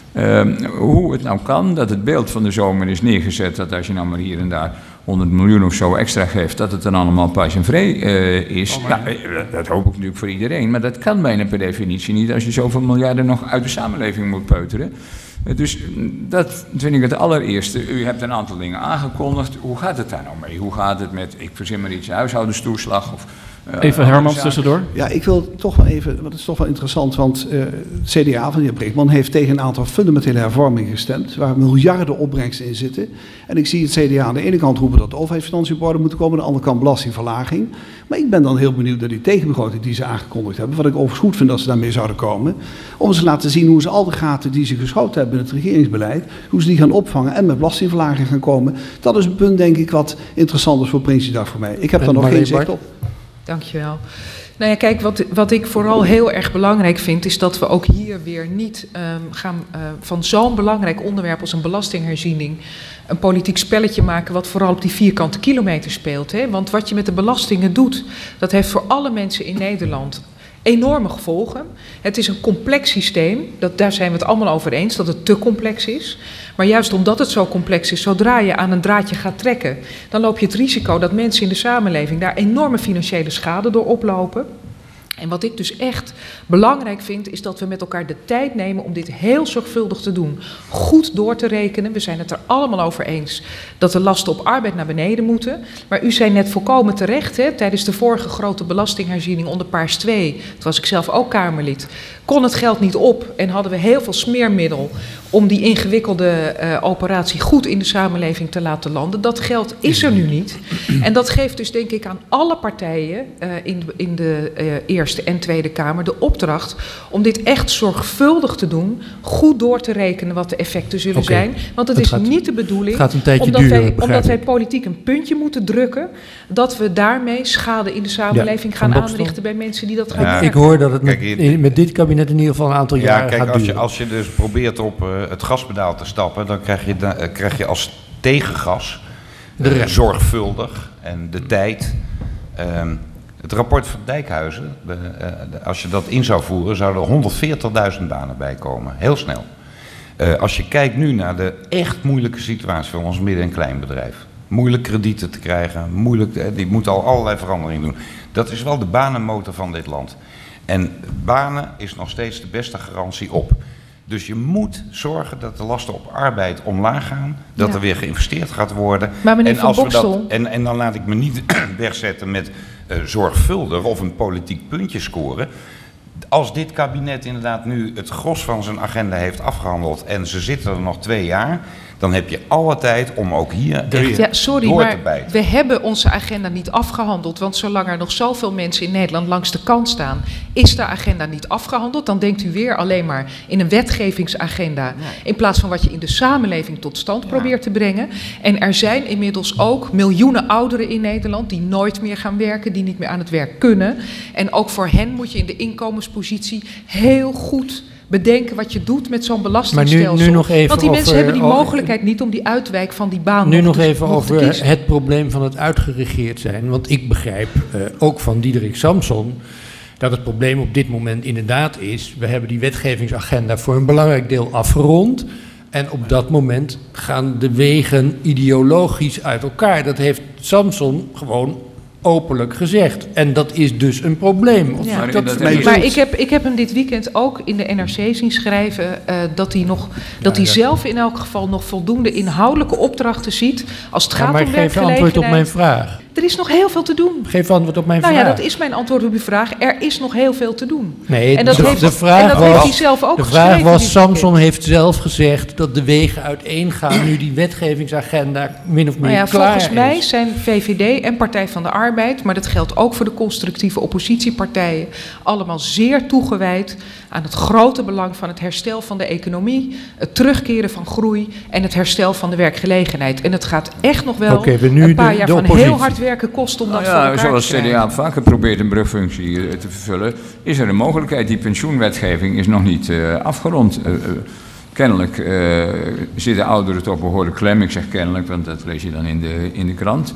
S5: hoe het nou kan dat het beeld van de zomer is neergezet, dat als je nou maar hier en daar 100 miljoen of zo extra geeft, dat het dan allemaal pas en vrij is. Dat hoop ik natuurlijk voor iedereen, maar dat kan bijna per definitie niet als je zoveel miljarden nog uit de samenleving moet peuteren. Dus dat vind ik het allereerste. U hebt een aantal dingen aangekondigd. Hoe gaat het daar nou mee? Hoe gaat het met, ik verzin maar iets, huishoudenstoeslag? Of,
S1: even Hermans tussendoor.
S3: Ja, ik wil toch wel even, want het is toch wel interessant, want het CDA van de heer Brinkman heeft tegen een aantal fundamentele hervormingen gestemd, waar miljarden opbrengsten in zitten. En ik zie het CDA aan de ene kant roepen dat de overheidsfinanciën op orde moeten komen, aan de andere kant belastingverlaging. Maar ik ben dan heel benieuwd naar die tegenbegroting die ze aangekondigd hebben, wat ik overigens goed vind dat ze daarmee zouden komen, om ze te laten zien hoe ze al de gaten die ze geschoten hebben in het regeringsbeleid, hoe ze die gaan opvangen en met belastingverlaging gaan komen. Dat is een punt, denk ik, wat interessant is voor Prinsjesdag voor mij. Ik heb daar nog geen zicht op.
S2: Dankjewel. Nou ja, kijk, wat ik vooral heel erg belangrijk vind, is dat we ook hier weer niet gaan van zo'n belangrijk onderwerp als een belastingherziening een politiek spelletje maken wat vooral op die vierkante kilometer speelt. Hè? Want wat je met de belastingen doet, dat heeft voor alle mensen in Nederland enorme gevolgen. Het is een complex systeem, daar zijn we het allemaal over eens, dat het te complex is. Maar juist omdat het zo complex is, zodra je aan een draadje gaat trekken, dan loop je het risico dat mensen in de samenleving daar enorme financiële schade door oplopen. En wat ik dus echt belangrijk vind, is dat we met elkaar de tijd nemen om dit heel zorgvuldig te doen. Goed door te rekenen. We zijn het er allemaal over eens dat de lasten op arbeid naar beneden moeten. Maar u zei net volkomen terecht, hè, tijdens de vorige grote belastingherziening onder Paars 2, toen was ik zelf ook Kamerlid, kon het geld niet op en hadden we heel veel smeermiddel om die ingewikkelde operatie goed in de samenleving te laten landen. Dat geld is er nu niet. En dat geeft dus denk ik aan alle partijen in de Eerste en Tweede Kamer de opdracht om dit echt zorgvuldig te doen, goed door te rekenen wat de effecten zullen zijn. Want het is niet de bedoeling, omdat wij politiek een puntje moeten drukken, dat we daarmee schade in de samenleving gaan aanrichten bij mensen die dat gaan merken.
S6: Ik hoor dat het met dit kabinet in ieder geval een aantal jaren gaat duren.
S4: Als je dus probeert op het gaspedaal te stappen, dan krijg je als tegengas zorgvuldig en de tijd. Het rapport van Dijkhuizen, als je dat in zou voeren, zouden er 140.000 banen bij komen. Heel snel. Als je kijkt nu naar de echt moeilijke situatie van ons midden- en kleinbedrijf. Moeilijk kredieten te krijgen, die moeten al allerlei veranderingen doen. Dat is wel de banenmotor van dit land. En banen is nog steeds de beste garantie op. Dus je moet zorgen dat de lasten op arbeid omlaag gaan, dat er weer geïnvesteerd gaat worden.
S2: Maar meneer Van Bokstel...
S4: En dan laat ik me niet wegzetten met zorgvuldig of een politiek puntje scoren. Als dit kabinet inderdaad nu het gros van zijn agenda heeft afgehandeld en ze zitten er nog 2 jaar, dan heb je alle tijd om ook hier door te bijten.
S2: We hebben onze agenda niet afgehandeld, want zolang er nog zoveel mensen in Nederland langs de kant staan, is de agenda niet afgehandeld. Dan denkt u weer alleen maar in een wetgevingsagenda, in plaats van wat je in de samenleving tot stand probeert te brengen. En er zijn inmiddels ook miljoenen ouderen in Nederland die nooit meer gaan werken, die niet meer aan het werk kunnen. En ook voor hen moet je in de inkomenspositie heel goed bedenken wat je doet met zo'n belastingstelsel.
S6: Maar nu nog even
S2: want die mensen hebben die mogelijkheid niet om die uitwijk van die baan
S6: nu nog even over het probleem van het uitgeregeerd zijn. Want ik begrijp ook van Diederik Samson dat het probleem op dit moment inderdaad is, we hebben die wetgevingsagenda voor een belangrijk deel afgerond. En op dat moment gaan de wegen ideologisch uit elkaar. Dat heeft Samson gewoon openlijk gezegd. En dat is dus een probleem.
S2: Ja. Maar ik heb hem dit weekend ook in de NRC zien schrijven dat hij zelf in elk geval nog voldoende inhoudelijke opdrachten ziet als het gaat om werkgelegenheid.
S6: Maar geef antwoord op mijn vraag.
S2: Er is nog heel veel te doen.
S6: Geef antwoord op mijn
S2: Nou
S6: vraag.
S2: ja, dat is mijn antwoord op uw vraag. Er is nog heel veel te doen.
S6: Nee,
S2: en dat heeft hij zelf ook
S6: de
S2: geschreven.
S6: vraag was, Samson heeft zelf gezegd dat de wegen uiteen gaan nu die wetgevingsagenda min of meer klaar is.
S2: Volgens mij zijn VVD en Partij van de Arbeid, maar dat geldt ook voor de constructieve oppositiepartijen, allemaal zeer toegewijd aan het grote belang van het herstel van de economie, het terugkeren van groei en het herstel van de werkgelegenheid. En het gaat echt nog wel een paar jaar van heel hard werken kosten om dat voor elkaar te krijgen.
S5: Zoals CDA vaker probeert een brugfunctie te vervullen, is er een mogelijkheid. Die pensioenwetgeving is nog niet afgerond. Kennelijk zitten ouderen toch behoorlijk klem. Ik zeg kennelijk, want dat lees je dan in de krant.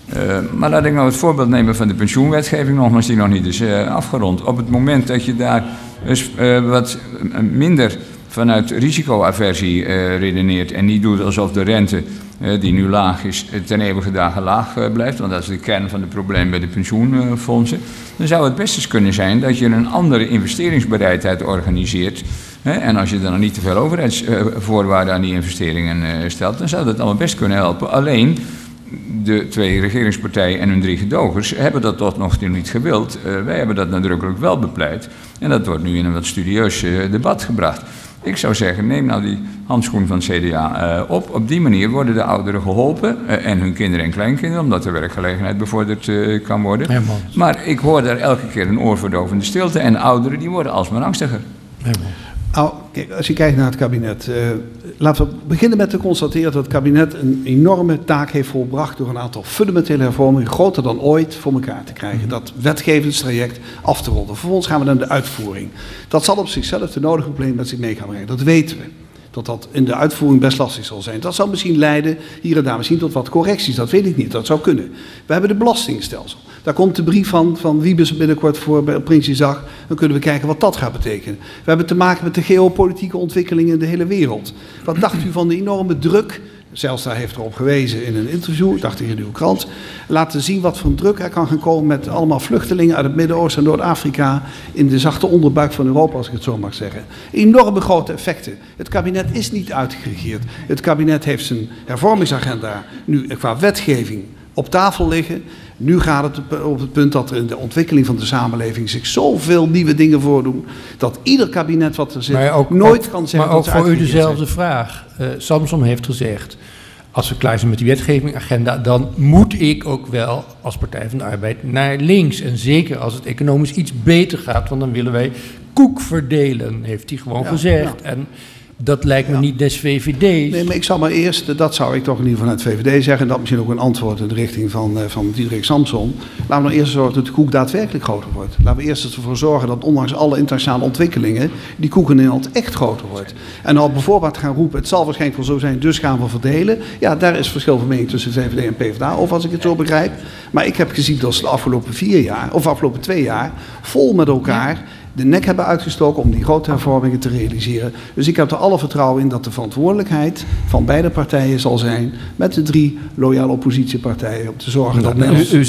S5: Maar laat ik nou het voorbeeld nemen van de pensioenwetgeving, nogmaals, die nog niet is afgerond. Op het moment dat je daar dus wat minder vanuit risicoaversie redeneert en niet doet alsof de rente die nu laag is, ten eeuwige dagen laag blijft, want dat is de kern van het probleem bij de pensioenfondsen, dan zou het best eens kunnen zijn dat je een andere investeringsbereidheid organiseert. En als je dan niet te veel overheidsvoorwaarden aan die investeringen stelt, dan zou dat allemaal best kunnen helpen. Alleen, de 2 regeringspartijen en hun 3 gedogers hebben dat tot nog toe niet gewild. Wij hebben dat nadrukkelijk wel bepleit. En dat wordt nu in een wat studieus debat gebracht. Ik zou zeggen, neem nou die handschoen van het CDA op. Op die manier worden de ouderen geholpen en hun kinderen en kleinkinderen, omdat de werkgelegenheid bevorderd kan worden.
S6: Herman.
S5: Maar ik hoor daar elke keer een oorverdovende stilte en de ouderen die worden alsmaar angstiger.
S6: Herman.
S3: Nou, kijk, als je kijkt naar het kabinet, laten we beginnen met te constateren dat het kabinet een enorme taak heeft volbracht door een aantal fundamentele hervormingen, groter dan ooit, voor elkaar te krijgen. Dat wetgevingstraject af te rollen. Vervolgens gaan we naar de uitvoering. Dat zal op zichzelf de nodige problemen met zich mee gaan brengen. Dat weten we. Dat in de uitvoering best lastig zal zijn. Dat zal misschien leiden, hier en daar misschien tot wat correcties. Dat weet ik niet, dat zou kunnen. We hebben de belastingstelsel. Daar komt de brief van Wiebes binnenkort voor bij Prinsjesdag. Dan kunnen we kijken wat dat gaat betekenen. We hebben te maken met de geopolitieke ontwikkelingen in de hele wereld. Wat dacht u van de enorme druk? Zijlstra heeft erop gewezen in een interview, dacht ik in uw krant. Laten zien wat voor druk er kan gaan komen met allemaal vluchtelingen uit het Midden-Oosten en Noord-Afrika in de zachte onderbuik van Europa, als ik het zo mag zeggen. Enorme grote effecten. Het kabinet is niet uitgeregeerd. Het kabinet heeft zijn hervormingsagenda nu qua wetgeving op tafel liggen. Nu gaat het op het punt dat er in de ontwikkeling van de samenleving zich zoveel nieuwe dingen voordoen, dat ieder kabinet wat er zit nooit kan zeggen
S6: dat
S3: ze
S6: Maar ook voor u
S3: uitgeregeerd
S6: dezelfde vraag. Samson heeft gezegd, als we klaar zijn met die wetgevingagenda, dan moet ik ook wel als Partij van de Arbeid naar links. En zeker als het economisch iets beter gaat, want dan willen wij koek verdelen, heeft hij gewoon gezegd. Ja. En dat lijkt me niet des VVD's. Nee,
S3: maar ik zal maar eerst, dat zou ik toch in ieder geval vanuit VVD zeggen, en dat misschien ook een antwoord in de richting van Diederik Samson. Laten we nou eerst zorgen dat de koek daadwerkelijk groter wordt. Laten we eerst ervoor zorgen dat ondanks alle internationale ontwikkelingen die koek in Nederland echt groter wordt. En al bijvoorbeeld gaan roepen, het zal waarschijnlijk wel zo zijn, dus gaan we verdelen. Ja, daar is verschil van mening tussen VVD en PvdA, of als ik het zo begrijp. Maar ik heb gezien dat ze de afgelopen 4 jaar, of afgelopen 2 jaar, vol met elkaar de nek hebben uitgestoken om die grote hervormingen te realiseren. Dus ik heb er alle vertrouwen in dat de verantwoordelijkheid van beide partijen zal zijn, met de 3 loyale oppositiepartijen, om te zorgen dat
S1: U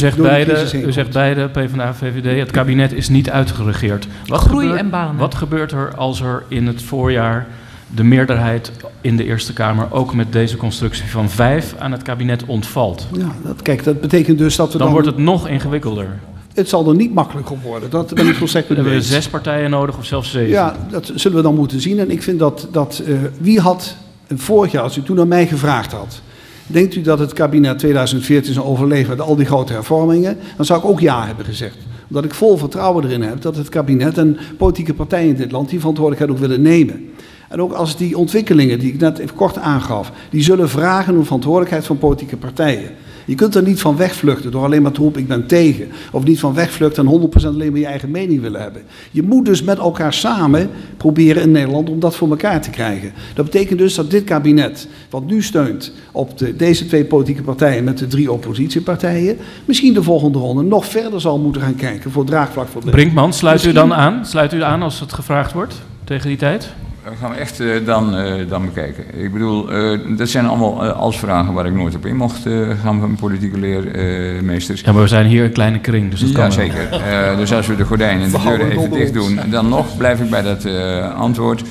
S1: zegt beide, PvdA, VVD, het kabinet is niet uitgeregeerd.
S2: Groei en banen.
S1: Wat gebeurt er als er in het voorjaar de meerderheid in de Eerste Kamer ook met deze constructie van 5 aan het kabinet ontvalt?
S3: Ja, dat betekent dus dat we
S1: dan wordt het nog ingewikkelder.
S3: Het zal er niet makkelijk op worden. Dat ben ik volstrekt mee eens.
S1: Hebben we 6 partijen nodig of zelfs 7?
S3: Ja, dat zullen we dan moeten zien. En ik vind dat wie had vorig jaar, als u toen aan mij gevraagd had, denkt u dat het kabinet 2014 zou overleven met al die grote hervormingen? Dan zou ik ook ja hebben gezegd. Omdat ik vol vertrouwen erin heb dat het kabinet en politieke partijen in dit land die verantwoordelijkheid ook willen nemen. En ook als die ontwikkelingen die ik net even kort aangaf, die zullen vragen om verantwoordelijkheid van politieke partijen. Je kunt er niet van wegvluchten door alleen maar te roepen ik ben tegen. Of niet van wegvluchten en 100% alleen maar je eigen mening willen hebben. Je moet dus met elkaar samen proberen in Nederland om dat voor elkaar te krijgen. Dat betekent dus dat dit kabinet, wat nu steunt op deze 2 politieke partijen met de 3 oppositiepartijen, misschien de volgende ronde nog verder zal moeten gaan kijken voor draagvlak voor de
S1: Brinkman, sluit u dan aan? Sluit u aan als het gevraagd wordt tegen die tijd?
S5: Dat gaan we echt dan bekijken. Ik bedoel, dat zijn allemaal als-vragen waar ik nooit op in mocht gaan van politieke leermeesters.
S1: Ja, maar we zijn hier een kleine kring, dus dat kan wel.
S5: Zeker. Dus als we de gordijnen en de deuren even dicht doen, dan nog blijf ik bij dat antwoord.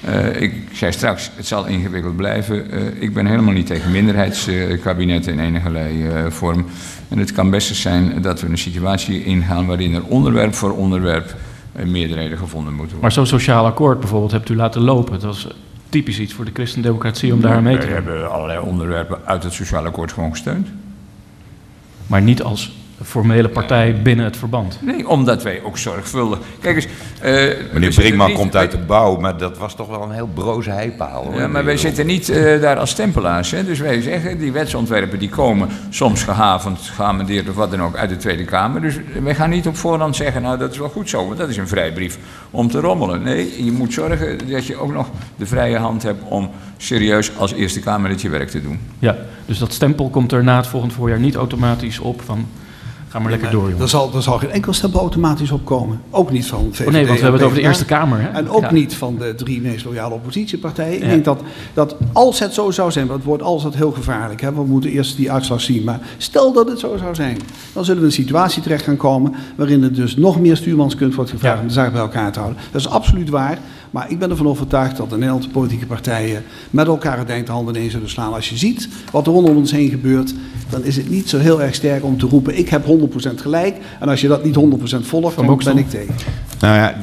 S5: Ik zei straks, het zal ingewikkeld blijven. Ik ben helemaal niet tegen minderheidskabinetten in enige vorm. En het kan best zijn dat we een situatie ingaan waarin er onderwerp voor onderwerp meerderheden gevonden moeten worden.
S1: Maar zo'n sociaal akkoord bijvoorbeeld hebt u laten lopen. Dat was typisch iets voor de christendemocratie om daar mee te doen.
S5: We hebben allerlei onderwerpen uit het sociaal akkoord gewoon gesteund.
S1: Maar niet als formele partij binnen het verband.
S5: Nee, omdat wij ook zorgvuldig... Kijk eens...
S4: Meneer Brinkman komt uit de bouw, maar dat was toch wel een heel broze heipaal. Hoor.
S5: Ja, maar wij zitten niet daar als stempelaars. Hè? Dus wij zeggen, die wetsontwerpen die komen soms geamendeerd of wat dan ook uit de Tweede Kamer. Dus wij gaan niet op voorhand zeggen, nou dat is wel goed zo, want dat is een vrijbrief om te rommelen. Nee, je moet zorgen dat je ook nog de vrije hand hebt om serieus als Eerste Kamer je werk te doen.
S1: Ja, dus dat stempel komt er na het volgend voorjaar niet automatisch op van... Ga maar lekker door, jongen.
S3: Er zal geen enkel stempel automatisch opkomen. Ook niet van VVD.
S1: Oh nee, want we hebben het over de Eerste Kamer. Hè?
S3: En ook niet van de 3 meest loyale oppositiepartijen. Ik denk dat als het zo zou zijn, want het wordt altijd heel gevaarlijk. Hè? We moeten eerst die uitslag zien. Maar stel dat het zo zou zijn, dan zullen we in een situatie terecht gaan komen waarin er dus nog meer stuurmanskunst wordt gevraagd om de zaak bij elkaar te houden. Dat is absoluut waar. Maar ik ben ervan overtuigd dat de Nederlandse politieke partijen met elkaar het eind de handen in zullen slaan. Als je ziet wat er rondom ons heen gebeurt, dan is het niet zo heel erg sterk om te roepen, ik heb 100% gelijk. En als je dat niet 100% volgt, dan ben ik tegen.
S4: Nou ja,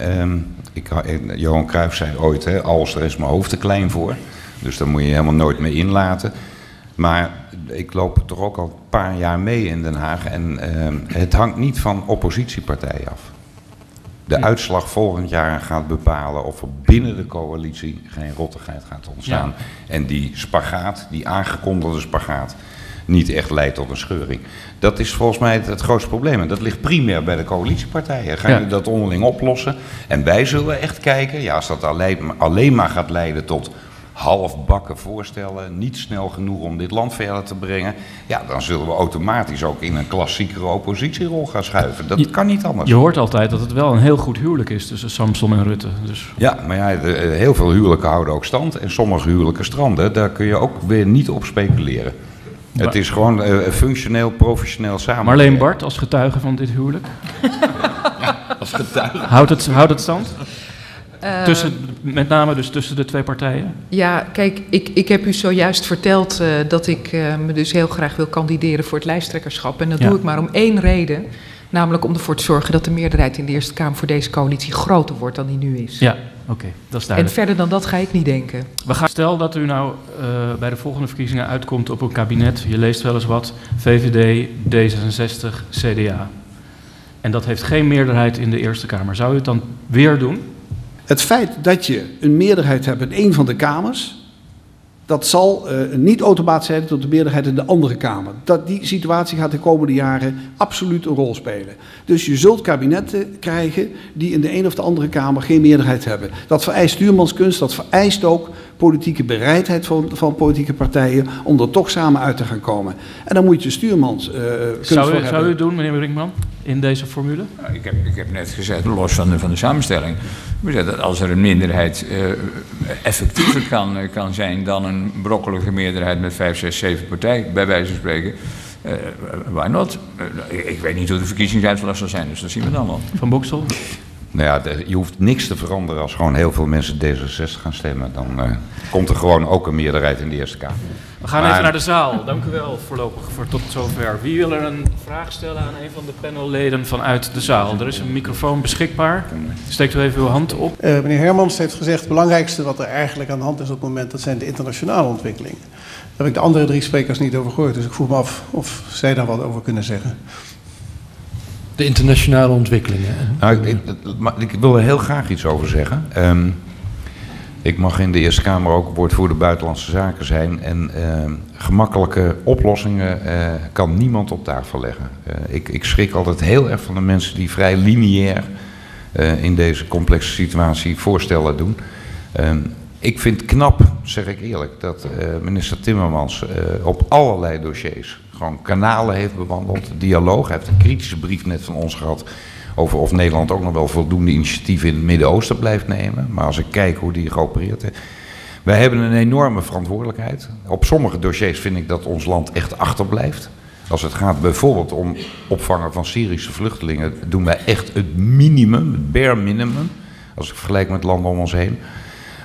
S4: Johan Cruijff zei ooit, hè, Alster is mijn hoofd te klein voor. Dus daar moet je helemaal nooit mee inlaten. Maar ik loop toch ook al een paar jaar mee in Den Haag. En het hangt niet van oppositiepartijen af. De uitslag volgend jaar gaat bepalen of er binnen de coalitie geen rottigheid gaat ontstaan. Ja. En die spagaat, die aangekondigde spagaat, niet echt leidt tot een scheuring. Dat is volgens mij het grootste probleem. En dat ligt primair bij de coalitiepartijen. Gaan jullie dat onderling oplossen? En wij zullen echt kijken, als dat alleen maar gaat leiden tot halfbakken voorstellen, niet snel genoeg om dit land verder te brengen, dan zullen we automatisch ook in een klassiekere oppositierol gaan schuiven. Dat kan niet anders.
S1: Je hoort altijd dat het wel een heel goed huwelijk is tussen Samson en Rutte. Dus.
S4: Ja, maar heel veel huwelijken houden ook stand en sommige huwelijken stranden. Daar kun je ook weer niet op speculeren. Maar het is gewoon functioneel, professioneel samen.
S1: Marleen Bart als getuige van dit huwelijk?
S4: Als getuige.
S1: Houdt het stand? Met name dus tussen de twee partijen?
S2: Ja, kijk, ik heb u zojuist verteld dat ik me dus heel graag wil kandideren voor het lijsttrekkerschap. En dat doe ik maar om één reden. Namelijk om ervoor te zorgen dat de meerderheid in de Eerste Kamer voor deze coalitie groter wordt dan die nu is.
S1: Ja, oké, dat is duidelijk.
S2: En verder dan dat ga ik niet denken.
S1: Stel dat u nou bij de volgende verkiezingen uitkomt op een kabinet. Je leest wel eens wat. VVD, D66, CDA. En dat heeft geen meerderheid in de Eerste Kamer. Zou u het dan weer doen?
S3: Het feit dat je een meerderheid hebt in één van de kamers, dat zal niet automatisch zijn tot de meerderheid in de andere kamer. Die situatie gaat de komende jaren absoluut een rol spelen. Dus je zult kabinetten krijgen die in de een of de andere kamer geen meerderheid hebben. Dat vereist stuurmanskunst, dat vereist ook politieke bereidheid van politieke partijen om er toch samen uit te gaan komen. En dan moet je stuurmanskunst voor hebben.
S1: Zou u het doen, meneer Brinkman, in deze formule?
S5: Nou, ik heb net gezegd, los van de samenstelling, dat als er een minderheid effectiever kan zijn dan een brokkelige meerderheid met 5, 6, 7 partijen, bij wijze van spreken, why not? Ik weet niet hoe de verkiezingsuitslag zal zijn, dus dat zien we dan wel.
S1: Van Boksel?
S4: Nou ja, je hoeft niks te veranderen als gewoon heel veel mensen D66 gaan stemmen. Dan komt er gewoon ook een meerderheid in de Eerste Kamer.
S1: We gaan even naar de zaal. Dank u wel voorlopig voor tot zover. Wie wil er een vraag stellen aan een van de panelleden vanuit de zaal? Er is een microfoon beschikbaar. Steekt u even uw hand op.
S7: Meneer Hermans heeft gezegd, het belangrijkste wat er eigenlijk aan de hand is op het moment, dat zijn de internationale ontwikkelingen. Daar heb ik de andere 3 sprekers niet over gehoord, dus ik vroeg me af of zij daar wat over kunnen zeggen.
S6: De internationale ontwikkelingen.
S4: Nou, ik wil er heel graag iets over zeggen. Ik mag in de Eerste Kamer ook woordvoerder Buitenlandse Zaken zijn. En gemakkelijke oplossingen kan niemand op tafel leggen. Ik schrik altijd heel erg van de mensen die vrij lineair in deze complexe situatie voorstellen doen. Ik vind het knap, zeg ik eerlijk, dat minister Timmermans op allerlei dossiers gewoon kanalen heeft bewandeld, dialoog. Hij heeft een kritische brief net van ons gehad over of Nederland ook nog wel voldoende initiatieven in het Midden-Oosten blijft nemen. Maar als ik kijk hoe die geopereerd heeft. Wij hebben een enorme verantwoordelijkheid. Op sommige dossiers vind ik dat ons land echt achterblijft. Als het gaat bijvoorbeeld om opvangen van Syrische vluchtelingen, doen wij echt het minimum, het bare minimum. Als ik vergelijk met landen om ons heen.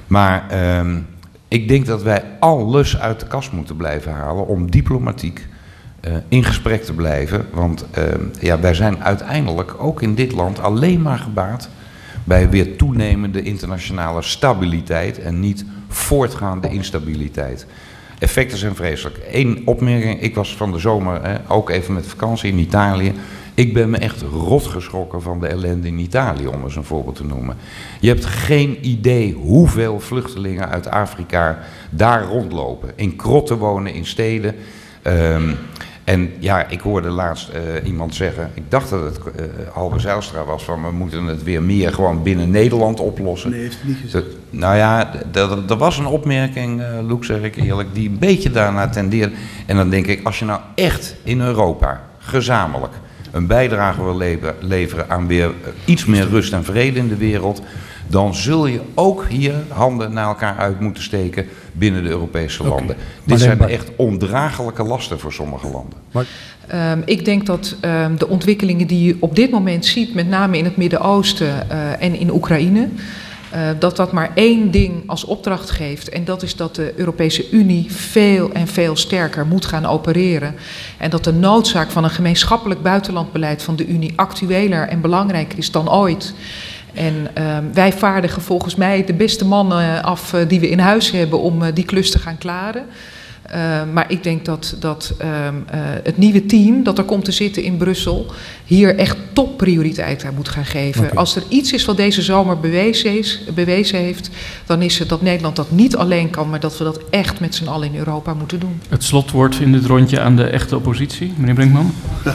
S4: Maar ik denk dat wij alles uit de kast moeten blijven halen om diplomatiek in gesprek te blijven. Want wij zijn uiteindelijk ook in dit land alleen maar gebaat bij weer toenemende internationale stabiliteit en niet voortgaande instabiliteit. Effecten zijn vreselijk. Eén opmerking, ik was van de zomer ook even met vakantie in Italië. Ik ben me echt rot geschrokken van de ellende in Italië, om eens een voorbeeld te noemen. Je hebt geen idee hoeveel vluchtelingen uit Afrika daar rondlopen. In krotten wonen, in steden. En ja, ik hoorde laatst iemand zeggen, ik dacht dat het Halbe Zijlstra was, van we moeten het weer meer gewoon binnen Nederland oplossen.
S3: Nee, heeft het niet gezegd.
S4: Nou ja, er was een opmerking, Loek, zeg ik eerlijk, die een beetje daarnaar tendeert. En dan denk ik, als je nou echt in Europa gezamenlijk een bijdrage wil leveren aan weer iets meer rust en vrede in de wereld, dan zul je ook hier handen naar elkaar uit moeten steken binnen de Europese landen. Dit zijn echt ondraaglijke lasten voor sommige landen.
S2: Ik denk dat de ontwikkelingen die je op dit moment ziet, met name in het Midden-Oosten en in Oekraïne, dat maar één ding als opdracht geeft. En dat is dat de Europese Unie veel en veel sterker moet gaan opereren. En dat de noodzaak van een gemeenschappelijk buitenlandbeleid van de Unie actueler en belangrijker is dan ooit. En wij vaardigen volgens mij de beste mannen af die we in huis hebben om die klus te gaan klaren. Maar ik denk dat het nieuwe team dat er komt te zitten in Brussel hier echt topprioriteit aan moet gaan geven. Okay. Als er iets is wat deze zomer bewezen heeft, dan is het dat Nederland dat niet alleen kan, maar dat we dat echt met z'n allen in Europa moeten doen.
S1: Het slotwoord in dit rondje aan de echte oppositie, meneer Brinkman?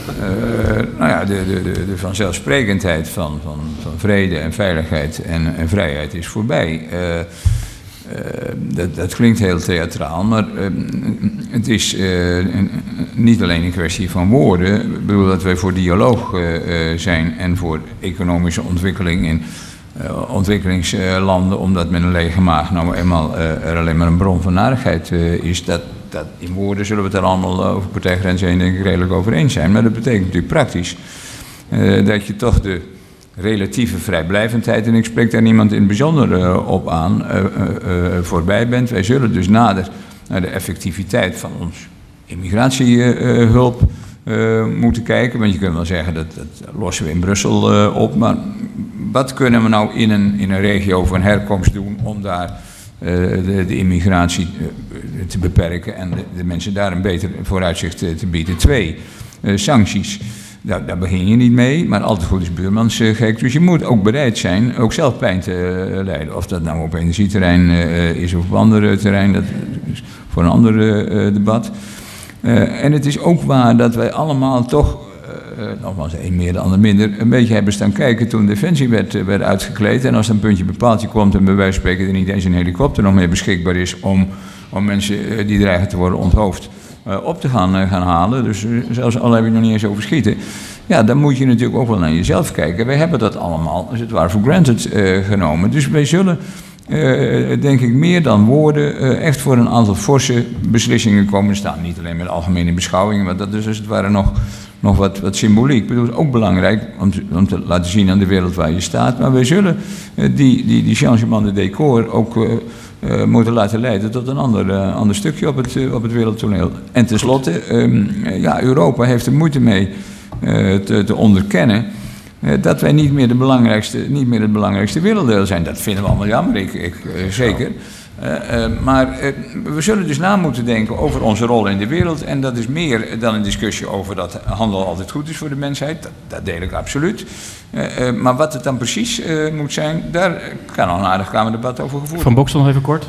S5: De vanzelfsprekendheid van vrede en veiligheid en vrijheid is voorbij. Dat klinkt heel theatraal, maar het is niet alleen een kwestie van woorden. Ik bedoel dat wij voor dialoog zijn en voor economische ontwikkeling in ontwikkelingslanden, omdat met een lege maag nou eenmaal er alleen maar een bron van narigheid is. Dat in woorden zullen we het er allemaal over partijgrenzen heen denk ik redelijk over eens zijn. Maar dat betekent natuurlijk praktisch dat je toch de relatieve vrijblijvendheid, en ik spreek daar niemand in het bijzonder op aan, voorbij bent. Wij zullen dus nader naar de effectiviteit van ons immigratiehulp moeten kijken. Want je kunt wel zeggen, dat lossen we in Brussel op. Maar wat kunnen we nou in een regio van herkomst doen om daar de immigratie te beperken en de mensen daar een beter vooruitzicht te bieden? 2, sancties. Daar begin je niet mee, maar altijd goed is buurmansgek. Dus je moet ook bereid zijn ook zelf pijn te lijden. Of dat nou op energieterrein is of op andere terrein, dat is voor een ander debat. En het is ook waar dat wij allemaal toch, nogmaals de een meer de ander minder, een beetje hebben staan kijken toen Defensie werd uitgekleed. En als er een puntje bepaaldje komt en bij wijze van spreken er niet eens een helikopter nog meer beschikbaar is om mensen die dreigen te worden onthoofd op te gaan halen, dus zelfs al heb je nog niet eens over schieten, ja, dan moet je natuurlijk ook wel naar jezelf kijken. Wij hebben dat allemaal, als het ware, voor granted genomen. Dus wij zullen, denk ik, meer dan woorden echt voor een aantal forse beslissingen komen staan. Niet alleen met algemene beschouwingen, maar dat is als het ware nog wat symboliek. Ik bedoel, het is ook belangrijk om te laten zien aan de wereld waar je staat, maar wij zullen die changement de decor ook moeten laten leiden tot een ander stukje op het wereldtoneel. En tenslotte, Europa heeft er moeite mee te onderkennen dat wij niet meer het belangrijkste werelddeel zijn. Dat vinden we allemaal jammer, zeker. Maar we zullen dus na moeten denken over onze rol in de wereld. En dat is meer dan een discussie over dat handel altijd goed is voor de mensheid. Dat deel ik absoluut. Maar wat het dan precies moet zijn, daar kan al een aardig kamerdebat over gevoerd.
S1: Van Boksel nog even kort.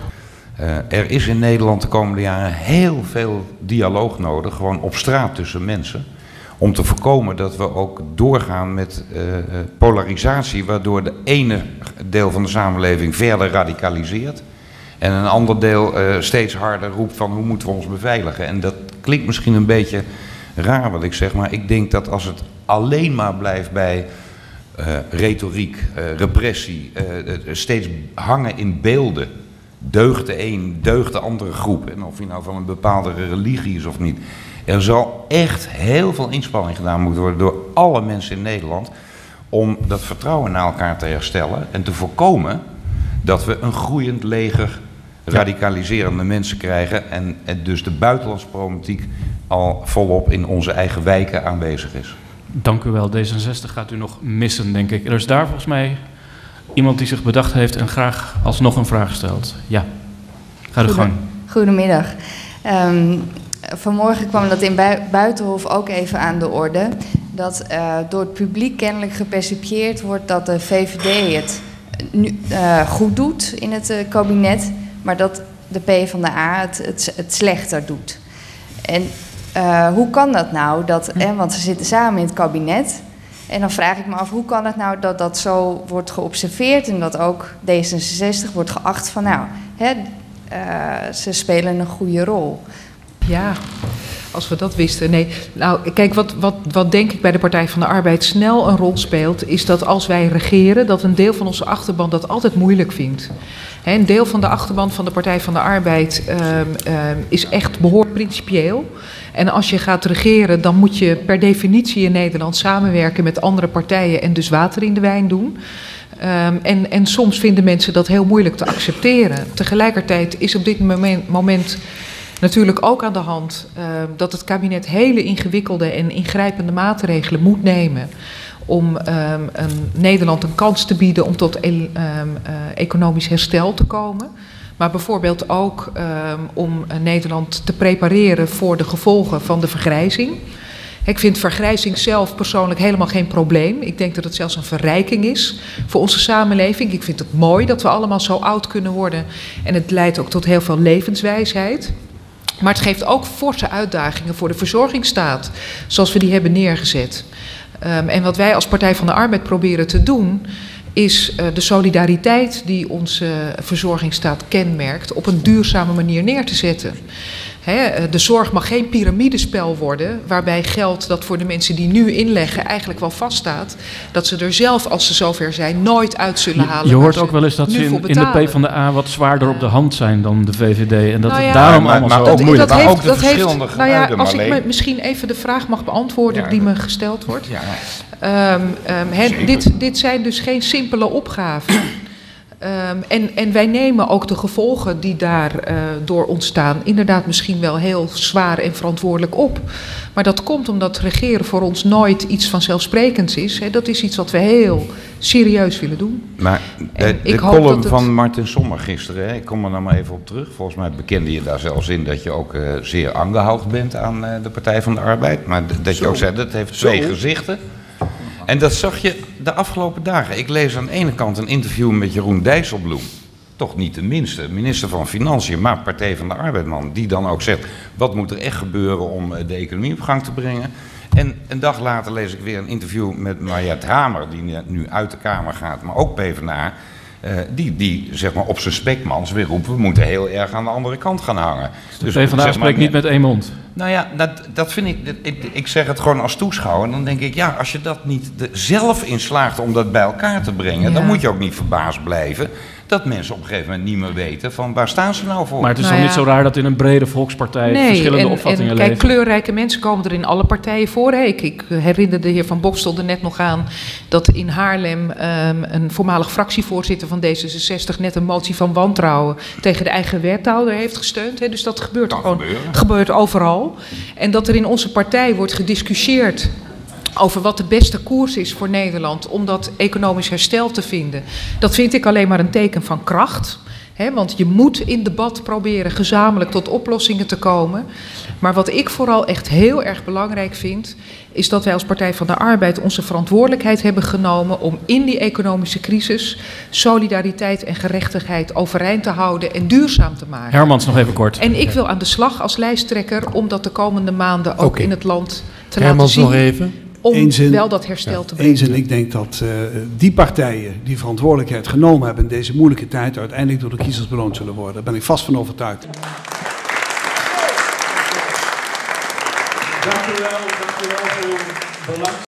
S4: Er is in Nederland de komende jaren heel veel dialoog nodig, gewoon op straat tussen mensen. Om te voorkomen dat we ook doorgaan met polarisatie, waardoor de ene deel van de samenleving verder radicaliseert. En een ander deel steeds harder roept van hoe moeten we ons beveiligen. En dat klinkt misschien een beetje raar wat ik zeg, maar ik denk dat als het alleen maar blijft bij retoriek, repressie, steeds hangen in beelden. Deugt de een, deugt de andere groep. En of je nou van een bepaalde religie is of niet. Er zal echt heel veel inspanning gedaan moeten worden door alle mensen in Nederland om dat vertrouwen naar elkaar te herstellen en te voorkomen dat we een groeiend leger radicaliserende mensen krijgen en dus de buitenlandse problematiek al volop in onze eigen wijken aanwezig is.
S1: Dank u wel. D66 gaat u nog missen, denk ik. Er is daar volgens mij iemand die zich bedacht heeft en graag alsnog een vraag stelt. Ja, ga de gang.
S8: Goedemiddag. Vanmorgen kwam dat in Buitenhof ook even aan de orde. Dat door het publiek kennelijk gepercipieerd wordt dat de VVD het nu goed doet in het kabinet, maar dat de PvdA het slechter doet. En hoe kan dat nou? Want ze zitten samen in het kabinet. En dan vraag ik me af, hoe kan het nou dat dat zo wordt geobserveerd en dat ook D66 wordt geacht van, ze spelen een goede rol.
S2: Ja, als we dat wisten. Nee, nou, kijk, wat denk ik bij de Partij van de Arbeid snel een rol speelt, is dat als wij regeren, dat een deel van onze achterban dat altijd moeilijk vindt. Een deel van de achterban van de Partij van de Arbeid is echt behoorlijk principieel. En als je gaat regeren, dan moet je per definitie in Nederland samenwerken met andere partijen en dus water in de wijn doen. En soms vinden mensen dat heel moeilijk te accepteren. Tegelijkertijd is op dit moment natuurlijk ook aan de hand dat het kabinet hele ingewikkelde en ingrijpende maatregelen moet nemen om Nederland een kans te bieden om tot economisch herstel te komen. Maar bijvoorbeeld ook om Nederland te prepareren voor de gevolgen van de vergrijzing. Ik vind vergrijzing zelf persoonlijk helemaal geen probleem. Ik denk dat het zelfs een verrijking is voor onze samenleving. Ik vind het mooi dat we allemaal zo oud kunnen worden. En het leidt ook tot heel veel levenswijsheid. Maar het geeft ook forse uitdagingen voor de verzorgingsstaat, zoals we die hebben neergezet. En wat wij als Partij van de Arbeid proberen te doen, is de solidariteit die onze verzorgingsstaat kenmerkt op een duurzame manier neer te zetten. De zorg mag geen piramidespel worden, waarbij geld dat voor de mensen die nu inleggen eigenlijk wel vaststaat, dat ze er zelf, als ze zover zijn, nooit uit zullen halen.
S1: Je hoort ook wel eens dat ze in de PvdA wat zwaarder op de hand zijn dan de VVD. En dat het daarom allemaal zo moeilijk is.
S4: Maar ook de verschillende geluiden.
S2: Als ik misschien even de vraag mag beantwoorden die me gesteld wordt. Dit zijn dus geen simpele opgaven. En wij nemen ook de gevolgen die daardoor ontstaan inderdaad misschien wel heel zwaar en verantwoordelijk op. Maar dat komt omdat regeren voor ons nooit iets vanzelfsprekends is. Dat is iets wat we heel serieus willen doen.
S4: Maar de column van Martin Sommer gisteren, ik kom er nou maar even op terug. Volgens mij bekende je daar zelfs in dat je ook zeer aangehouden bent aan de Partij van de Arbeid. Maar dat je ook zei, dat heeft twee gezichten. En dat zag je de afgelopen dagen. Ik lees aan de ene kant een interview met Jeroen Dijsselbloem. Toch niet de minste, minister van Financiën, maar Partij van de Arbeidman. Die dan ook zegt, wat moet er echt gebeuren om de economie op gang te brengen. En een dag later lees ik weer een interview met Mariette Hamer, die nu uit de Kamer gaat, maar ook PvdA. Die zeg maar op zijn spekmans weer roept, we moeten heel erg aan de andere kant gaan hangen.
S1: Dus PvdA spreekt niet met één mond.
S4: Nou ja, dat vind ik zeg het gewoon als toeschouwer. Dan denk ik, ja, als je dat niet zelf in slaagt om dat bij elkaar te brengen, dan moet je ook niet verbaasd blijven dat mensen op een gegeven moment niet meer weten van waar staan ze nou voor.
S1: Maar het is toch niet zo raar dat in een brede volkspartij verschillende opvattingen leven?
S2: Kijk, kleurrijke mensen komen er in alle partijen voor. Ik herinner de heer Van Bokstel er net nog aan dat in Haarlem een voormalig fractievoorzitter van D66 net een motie van wantrouwen tegen de eigen wethouder heeft gesteund. Dus dat gebeurt overal. En dat er in onze partij wordt gediscussieerd over wat de beste koers is voor Nederland om dat economisch herstel te vinden. Dat vind ik alleen maar een teken van kracht. Want je moet in debat proberen gezamenlijk tot oplossingen te komen. Maar wat ik vooral echt heel erg belangrijk vind, is dat wij als Partij van de Arbeid onze verantwoordelijkheid hebben genomen om in die economische crisis solidariteit en gerechtigheid overeind te houden en duurzaam te maken.
S1: Hermans, nog even kort.
S2: En ik wil aan de slag als lijsttrekker om dat de komende maanden ook in het land te
S6: Hermans
S2: laten zien.
S6: Nog even.
S2: Om wel dat herstel te brengen.
S3: Eens, en ik denk dat die partijen die verantwoordelijkheid genomen hebben in deze moeilijke tijd uiteindelijk door de kiezers beloond zullen worden. Daar ben ik vast van overtuigd.
S9: Dank u wel voor belang.